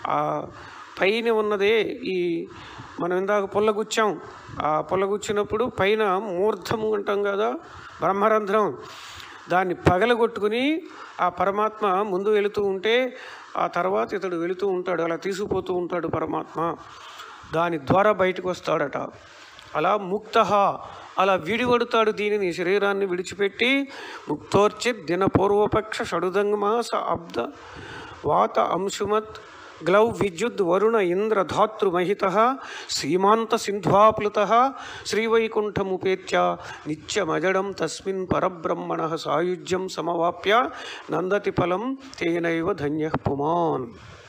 Speaker 1: పైన ఉన్నదే ఈ మనం ఇందాక పుల్లగుచ్చాం. ఆ పుల్లగుచ్చినప్పుడు పైన మూర్ధము అంటాం కదా, బ్రహ్మరంధ్రం, దాన్ని పగలగొట్టుకుని ఆ పరమాత్మ ముందు వెళుతూ ఉంటే ఆ తర్వాత ఇతడు వెళుతూ ఉంటాడు, అలా తీసుకుపోతూ ఉంటాడు పరమాత్మ. దాని ద్వారా బయటకు వస్తాడట. అలా ముక్త అలా విడివడుతాడు, దీనిని శరీరాన్ని విడిచిపెట్టి. ముక్తోర్చిత్ దిన పూర్వపక్ష షడుదంగమాస అబ్ద వాత అంశుమత్ గ్లౌ విద్యుద్ వరుణ ఇంద్ర ధాతృమహిత సీమాంత సింధ్వాప్లుత శ్రీవైకుంఠముపేత్య నిత్యమజడం తస్మిన్ పరబ్రహ్మణ సాయుజ్యం సమవాప్య నందతి ఫలం తేనైవ ధన్య పుమాన్.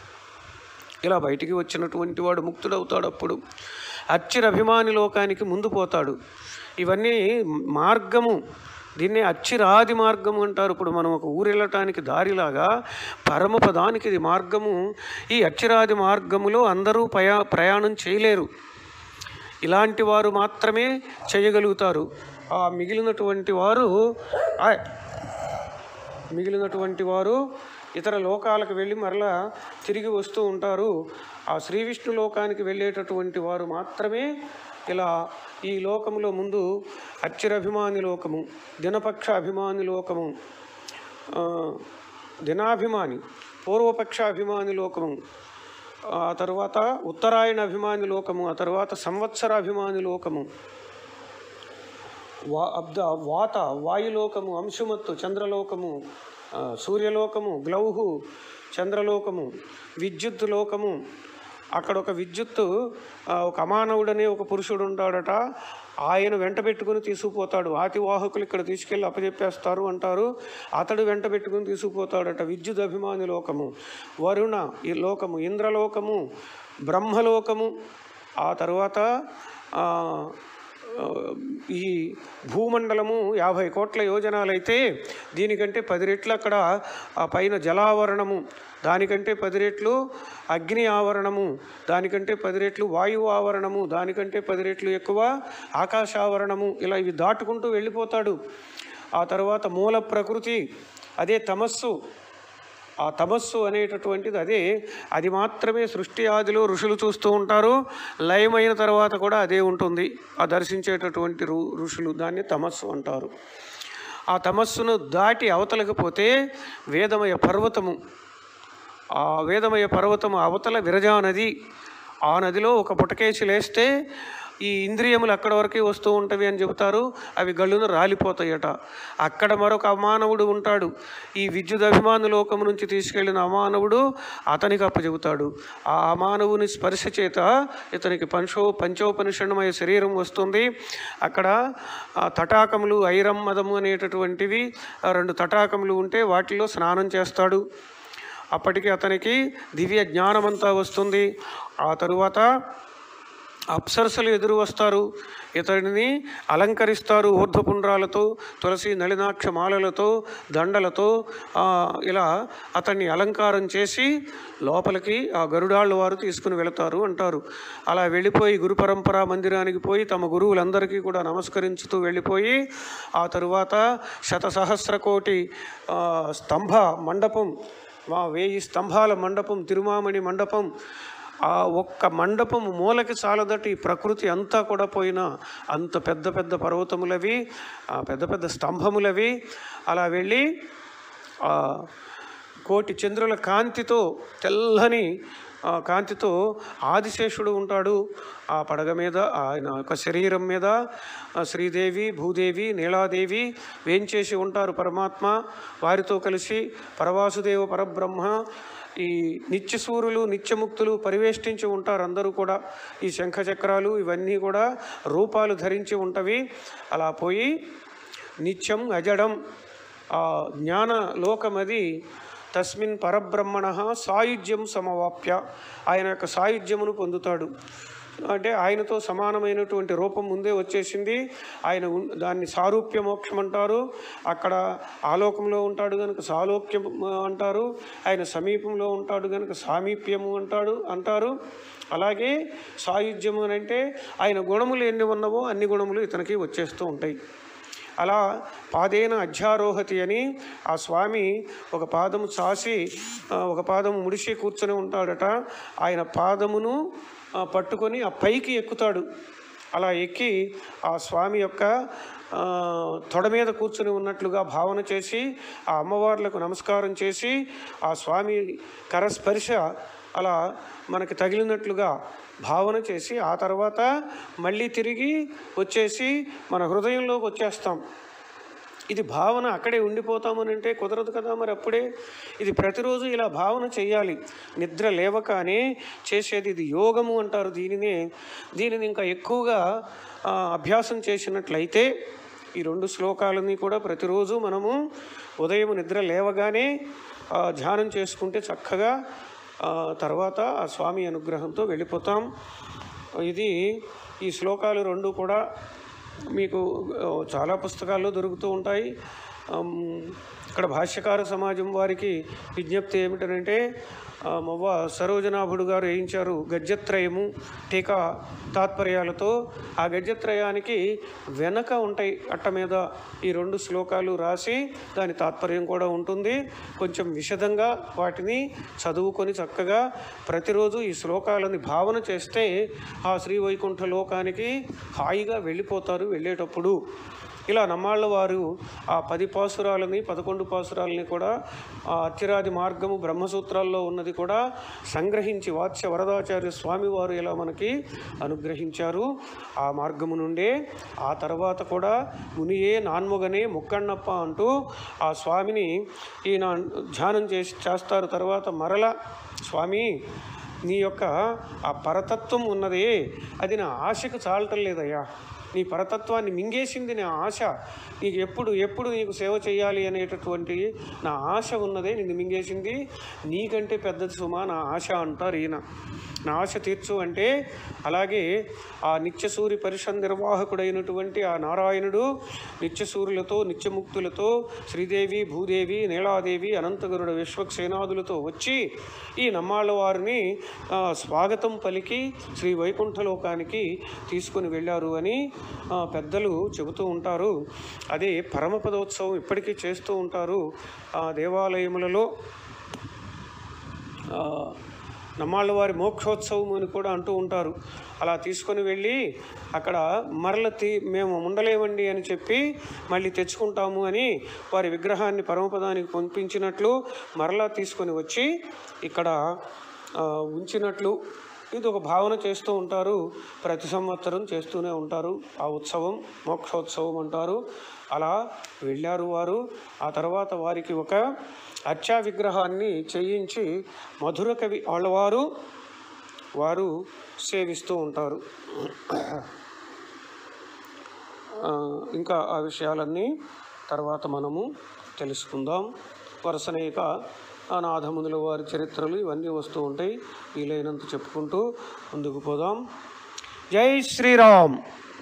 Speaker 1: ఇలా బయటికి వచ్చినటువంటి వాడు ముక్తుడవుతాడు. అప్పుడు అచ్చిరభిమాని లోకానికి ముందు పోతాడు. ఇవన్నీ మార్గము, దీన్నే అచ్చిరాది మార్గము అంటారు. ఇప్పుడు మనం ఒక ఊరు వెళ్ళటానికి దారిలాగా పరమపదానికి ఇది మార్గము. ఈ అచ్చిరాది మార్గములో అందరూ ప్రయా ప్రయాణం చేయలేరు, ఇలాంటి వారు మాత్రమే చేయగలుగుతారు. ఆ మిగిలినటువంటి వారు మిగిలినటువంటి వారు ఇతర లోకాలకు వెళ్ళి మరలా తిరిగి వస్తూ ఉంటారు. ఆ శ్రీ విష్ణు లోకానికి వెళ్ళేటటువంటి వారు మాత్రమే ఇలా ఈ లోకములో ముందు అచ్చిరభిమాని లోకము, దినపక్ష అభిమాని లోకము, దినాభిమాని పూర్వపక్ష అభిమాని లోకము, ఆ తర్వాత ఉత్తరాయణ అభిమాని లోకము, ఆ తర్వాత సంవత్సర అభిమాని లోకము, వా అబ్ద వాత వాయులోకము, అంశుమత్తు చంద్రలోకము, సూర్యలోకము, గ్లౌహు చంద్రలోకము, విద్యుత్ లోకము. అక్కడ ఒక విద్యుత్తు ఒక అమానవుడనే ఒక పురుషుడు ఉంటాడట, ఆయన వెంట పెట్టుకుని తీసుకుపోతాడు. ఆతివాహకులు ఇక్కడ తీసుకెళ్ళి అప్పచెప్పేస్తారు అంటారు, అతడు వెంట పెట్టుకుని తీసుకుపోతాడట. విద్యుత్ అభిమాని లోకము, వరుణ ఈ లోకము, ఇంద్రలోకము, బ్రహ్మలోకము. ఆ తర్వాత ఈ భూమండలము యాభై కోట్ల యోజనాలైతే దీనికంటే పది రెట్లు అక్కడ ఆ పైన జలావరణము, దానికంటే పది రెట్లు అగ్ని ఆవరణము, దానికంటే పది రెట్లు వాయువు ఆవరణము, దానికంటే పది రెట్లు ఎక్కువ ఆకాశావరణము. ఇలా ఇవి దాటుకుంటూ వెళ్ళిపోతాడు. ఆ తర్వాత మూల ప్రకృతి, అదే తమస్సు. ఆ తమస్సు అనేటటువంటిది అదే, అది మాత్రమే సృష్టి ఆదిలో ఋషులు చూస్తూ ఉంటారు, లయమైన తర్వాత కూడా అదే ఉంటుంది ఆ దర్శించేటటువంటి ఋ ఋషులు దాన్ని తమస్సు అంటారు. ఆ తమస్సును దాటి అవతలకపోతే వేదమయ పర్వతము, ఆ వేదమయ పర్వతము అవతల విరజా నది. ఆ నదిలో ఒక పుటకేసి లేస్తే ఈ ఇంద్రియములు అక్కడ వరకే వస్తూ ఉంటవి అని చెబుతారు, అవి గళ్ళును రాలిపోతాయట. అక్కడ మరొక అమానవుడు ఉంటాడు, ఈ విద్యుత్ అభిమాను లోకము నుంచి తీసుకెళ్లిన అమానవుడు అతనికి అప్పచెబుతాడు. ఆ అమానవుని స్పర్శ చేత ఇతనికి పంచో పంచోపనిషణమయ శరీరం వస్తుంది. అక్కడ తటాకములు, ఐరం మదము అనేటటువంటివి రెండు తటాకములు ఉంటే వాటిలో స్నానం చేస్తాడు. అప్పటికి అతనికి దివ్య జ్ఞానమంతా వస్తుంది. ఆ తరువాత అప్సరసలు ఎదురు వస్తారు, ఇతడిని అలంకరిస్తారు ఊర్ధ్వపుండ్రాలతో, తులసి నళినాక్ష మాలలతో, దండలతో. ఇలా అతన్ని అలంకారం చేసి లోపలికి ఆ గరుడాళ్ళ వారు తీసుకుని వెళతారు అంటారు. అలా వెళ్ళిపోయి గురు పరంపరా మందిరానికి పోయి తమ గురువులందరికీ కూడా నమస్కరించుతూ వెళ్ళిపోయి ఆ తరువాత శతసహస్ర కోటి స్తంభ మండపం, మా వేయి స్తంభాల మండపం, తిరుమామణి మండపం, ఆ ఒక్క మండపము మూలకి చాలదటి ప్రకృతి అంతా కూడా పోయినా అంత పెద్ద పెద్ద పర్వతములవి, పెద్ద పెద్ద స్తంభములవి. అలా వెళ్ళి కోటి చంద్రుల కాంతితో, తెల్లని కాంతితో ఆదిశేషుడు ఉంటాడు. ఆ పడగ మీద, ఆయన యొక్క శరీరం మీద శ్రీదేవి, భూదేవి, నీలాదేవి వేంచేసి ఉంటారు. పరమాత్మ వారితో కలిసి పరవాసుదేవ పరబ్రహ్మ, ఈ నిత్యసూరులు, నిత్యముక్తులు పరివేష్టించి ఉంటారు. అందరూ కూడా ఈ శంఖచక్రాలు ఇవన్నీ కూడా రూపాలు ధరించి ఉంటవి. అలా పోయి నిత్యం అజడం ఆ జ్ఞాన లోకమది తస్మిన్ పరబ్రహ్మణ సాయుధ్యం సమవాప్య, ఆయన యొక్క సాయుధ్యమును పొందుతాడు. అంటే ఆయనతో సమానమైనటువంటి రూపం ముందే వచ్చేసింది. ఆయన దాన్ని సారూప్య మోక్షం అంటారు. అక్కడ ఆలోకంలో ఉంటాడు కనుక సాలోక్యం అంటారు. ఆయన సమీపంలో ఉంటాడు కనుక సామీప్యము అంటాడు అంటారు అలాగే సాయుధ్యము అని అంటే ఆయన గుణములు ఎన్ని ఉన్నవో అన్ని గుణములు ఇతనికి వచ్చేస్తూ ఉంటాయి. అలా పాదేన అధ్యారోహతి అని ఆ స్వామి ఒక పాదము చాసి ఒక పాదము ముడిసి కూర్చొని ఉంటాడట. ఆయన పాదమును పట్టుకొని ఆ పైకి ఎక్కుతాడు. అలా ఎక్కి ఆ స్వామి యొక్క తొడ మీద కూర్చుని ఉన్నట్లుగా భావన చేసి ఆ అమ్మవార్లకు నమస్కారం చేసి ఆ స్వామి కరస్పర్శ అలా మనకి తగిలినట్లుగా భావన చేసి ఆ తర్వాత మళ్ళీ తిరిగి వచ్చేసి మన హృదయంలోకి వచ్చేస్తాం. ఇది భావన అక్కడే ఉండిపోతామని అంటే కుదరదు కదా. మరి అప్పుడే ఇది ప్రతిరోజు ఇలా భావన చేయాలి. నిద్ర లేవగానే చేసేది ఇది యోగము అంటారు దీనినే. దీనిని ఇంకా ఎక్కువగా అభ్యాసం చేసినట్లయితే ఈ రెండు శ్లోకాలని కూడా ప్రతిరోజు మనము ఉదయం నిద్ర లేవగానే ధ్యానం చేసుకుంటే చక్కగా తర్వాత ఆ స్వామి అనుగ్రహంతో వెళ్ళిపోతాం. ఇది ఈ శ్లోకాలు రెండు కూడా మీకు చాలా పుస్తకాల్లో దొరుకుతూ ఉంటాయి. ఇక్కడ భాష్యకార సమాజం వారికి విజ్ఞప్తి ఏమిటంటే మొవ్వ సరోజనాభుడు గారు వేయించారు గద్యత్రయము టీకా తాత్పర్యాలతో. ఆ గద్యత్రయానికి వెనక ఉంటాయి అట్ట మీద ఈ రెండు శ్లోకాలు రాసి దాని తాత్పర్యం కూడా ఉంటుంది. కొంచెం విశదంగా వాటిని చదువుకొని చక్కగా ప్రతిరోజు ఈ శ్లోకాలని భావన చేస్తే ఆ శ్రీవైకుంఠ లోకానికి హాయిగా వెళ్ళిపోతారు వెళ్ళేటప్పుడు. ఇలా నమ్మాళ్ళ వారు ఆ పది పాసురాలని పదకొండు పాసురాలని కూడా ఆ అత్యరాది మార్గము బ్రహ్మసూత్రాల్లో ఉన్నది కూడా సంగ్రహించి వాత్స్య వరదాచార్య స్వామి వారు ఇలా మనకి అనుగ్రహించారు. ఆ మార్గము నుండే ఆ తర్వాత కూడా మునియే నాన్మొగనే ముక్కన్నప్ప అంటూ ఆ స్వామిని ఈయన ధ్యానం చేసి చేస్తారు. తర్వాత మరల స్వామి నీ యొక్క ఆ పరతత్వం ఉన్నదే అది నా ఆశకు చాలటం లేదయ్యా, నీ పరతత్వాన్ని మింగేసింది నా ఆశ, నీకు ఎప్పుడు ఎప్పుడు నీకు సేవ చేయాలి అనేటటువంటి నా ఆశ ఉన్నదే నిన్ను మింగేసింది, నీకంటే పెద్దది సుమా నా ఆశ అంటారు ఈయన. నా ఆశ తీర్చు అంటే అలాగే ఆ నిత్యసూరి పరిషత్ నిర్వాహకుడైనటువంటి ఆ నారాయణుడు నిత్యసూరులతో నిత్యముక్తులతో శ్రీదేవి భూదేవి నీలాదేవి అనంతగరుడు విశ్వక్సేనాదులతో వచ్చి ఈ నమ్మాళ్ళ వారిని స్వాగతం పలికి శ్రీ వైకుంఠలోకానికి తీసుకుని వెళ్ళారు అని పెద్దలు చెబుతూ ఉంటారు. అదే పరమపదోత్సవం ఇప్పటికీ చేస్తూ ఉంటారు ఆ దేవాలయములలో. నమ్మాళ్ళవారి మోక్షోత్సవం అని కూడా అంటూ ఉంటారు. అలా తీసుకొని వెళ్ళి అక్కడ మరల తీ మేము ఉండలేమండి అని చెప్పి మళ్ళీ తెచ్చుకుంటాము అని వారి విగ్రహాన్ని పరమపదానికి పంపించినట్లు మరలా తీసుకొని వచ్చి ఇక్కడ ఉంచినట్లు ఇది ఒక భావన చేస్తూ ఉంటారు. ప్రతి సంవత్సరం చేస్తూనే ఉంటారు ఆ ఉత్సవం, మోక్షోత్సవం అంటారు. అలా వెళ్ళారు వారు. ఆ తర్వాత వారికి ఒక అర్చా విగ్రహాన్ని చేయించి మధుర కవి ఆళ్ళవారు వారు సేవిస్తూ ఉంటారు. ఇంకా ఆ విషయాలన్నీ తర్వాత మనము తెలుసుకుందాం. వరుసనేక నాథమునుల వారి చరిత్రలు ఇవన్నీ వస్తూ ఉంటాయి. వీలైనంత చెప్పుకుంటూ ముందుకు పోదాం. జై శ్రీరామ్.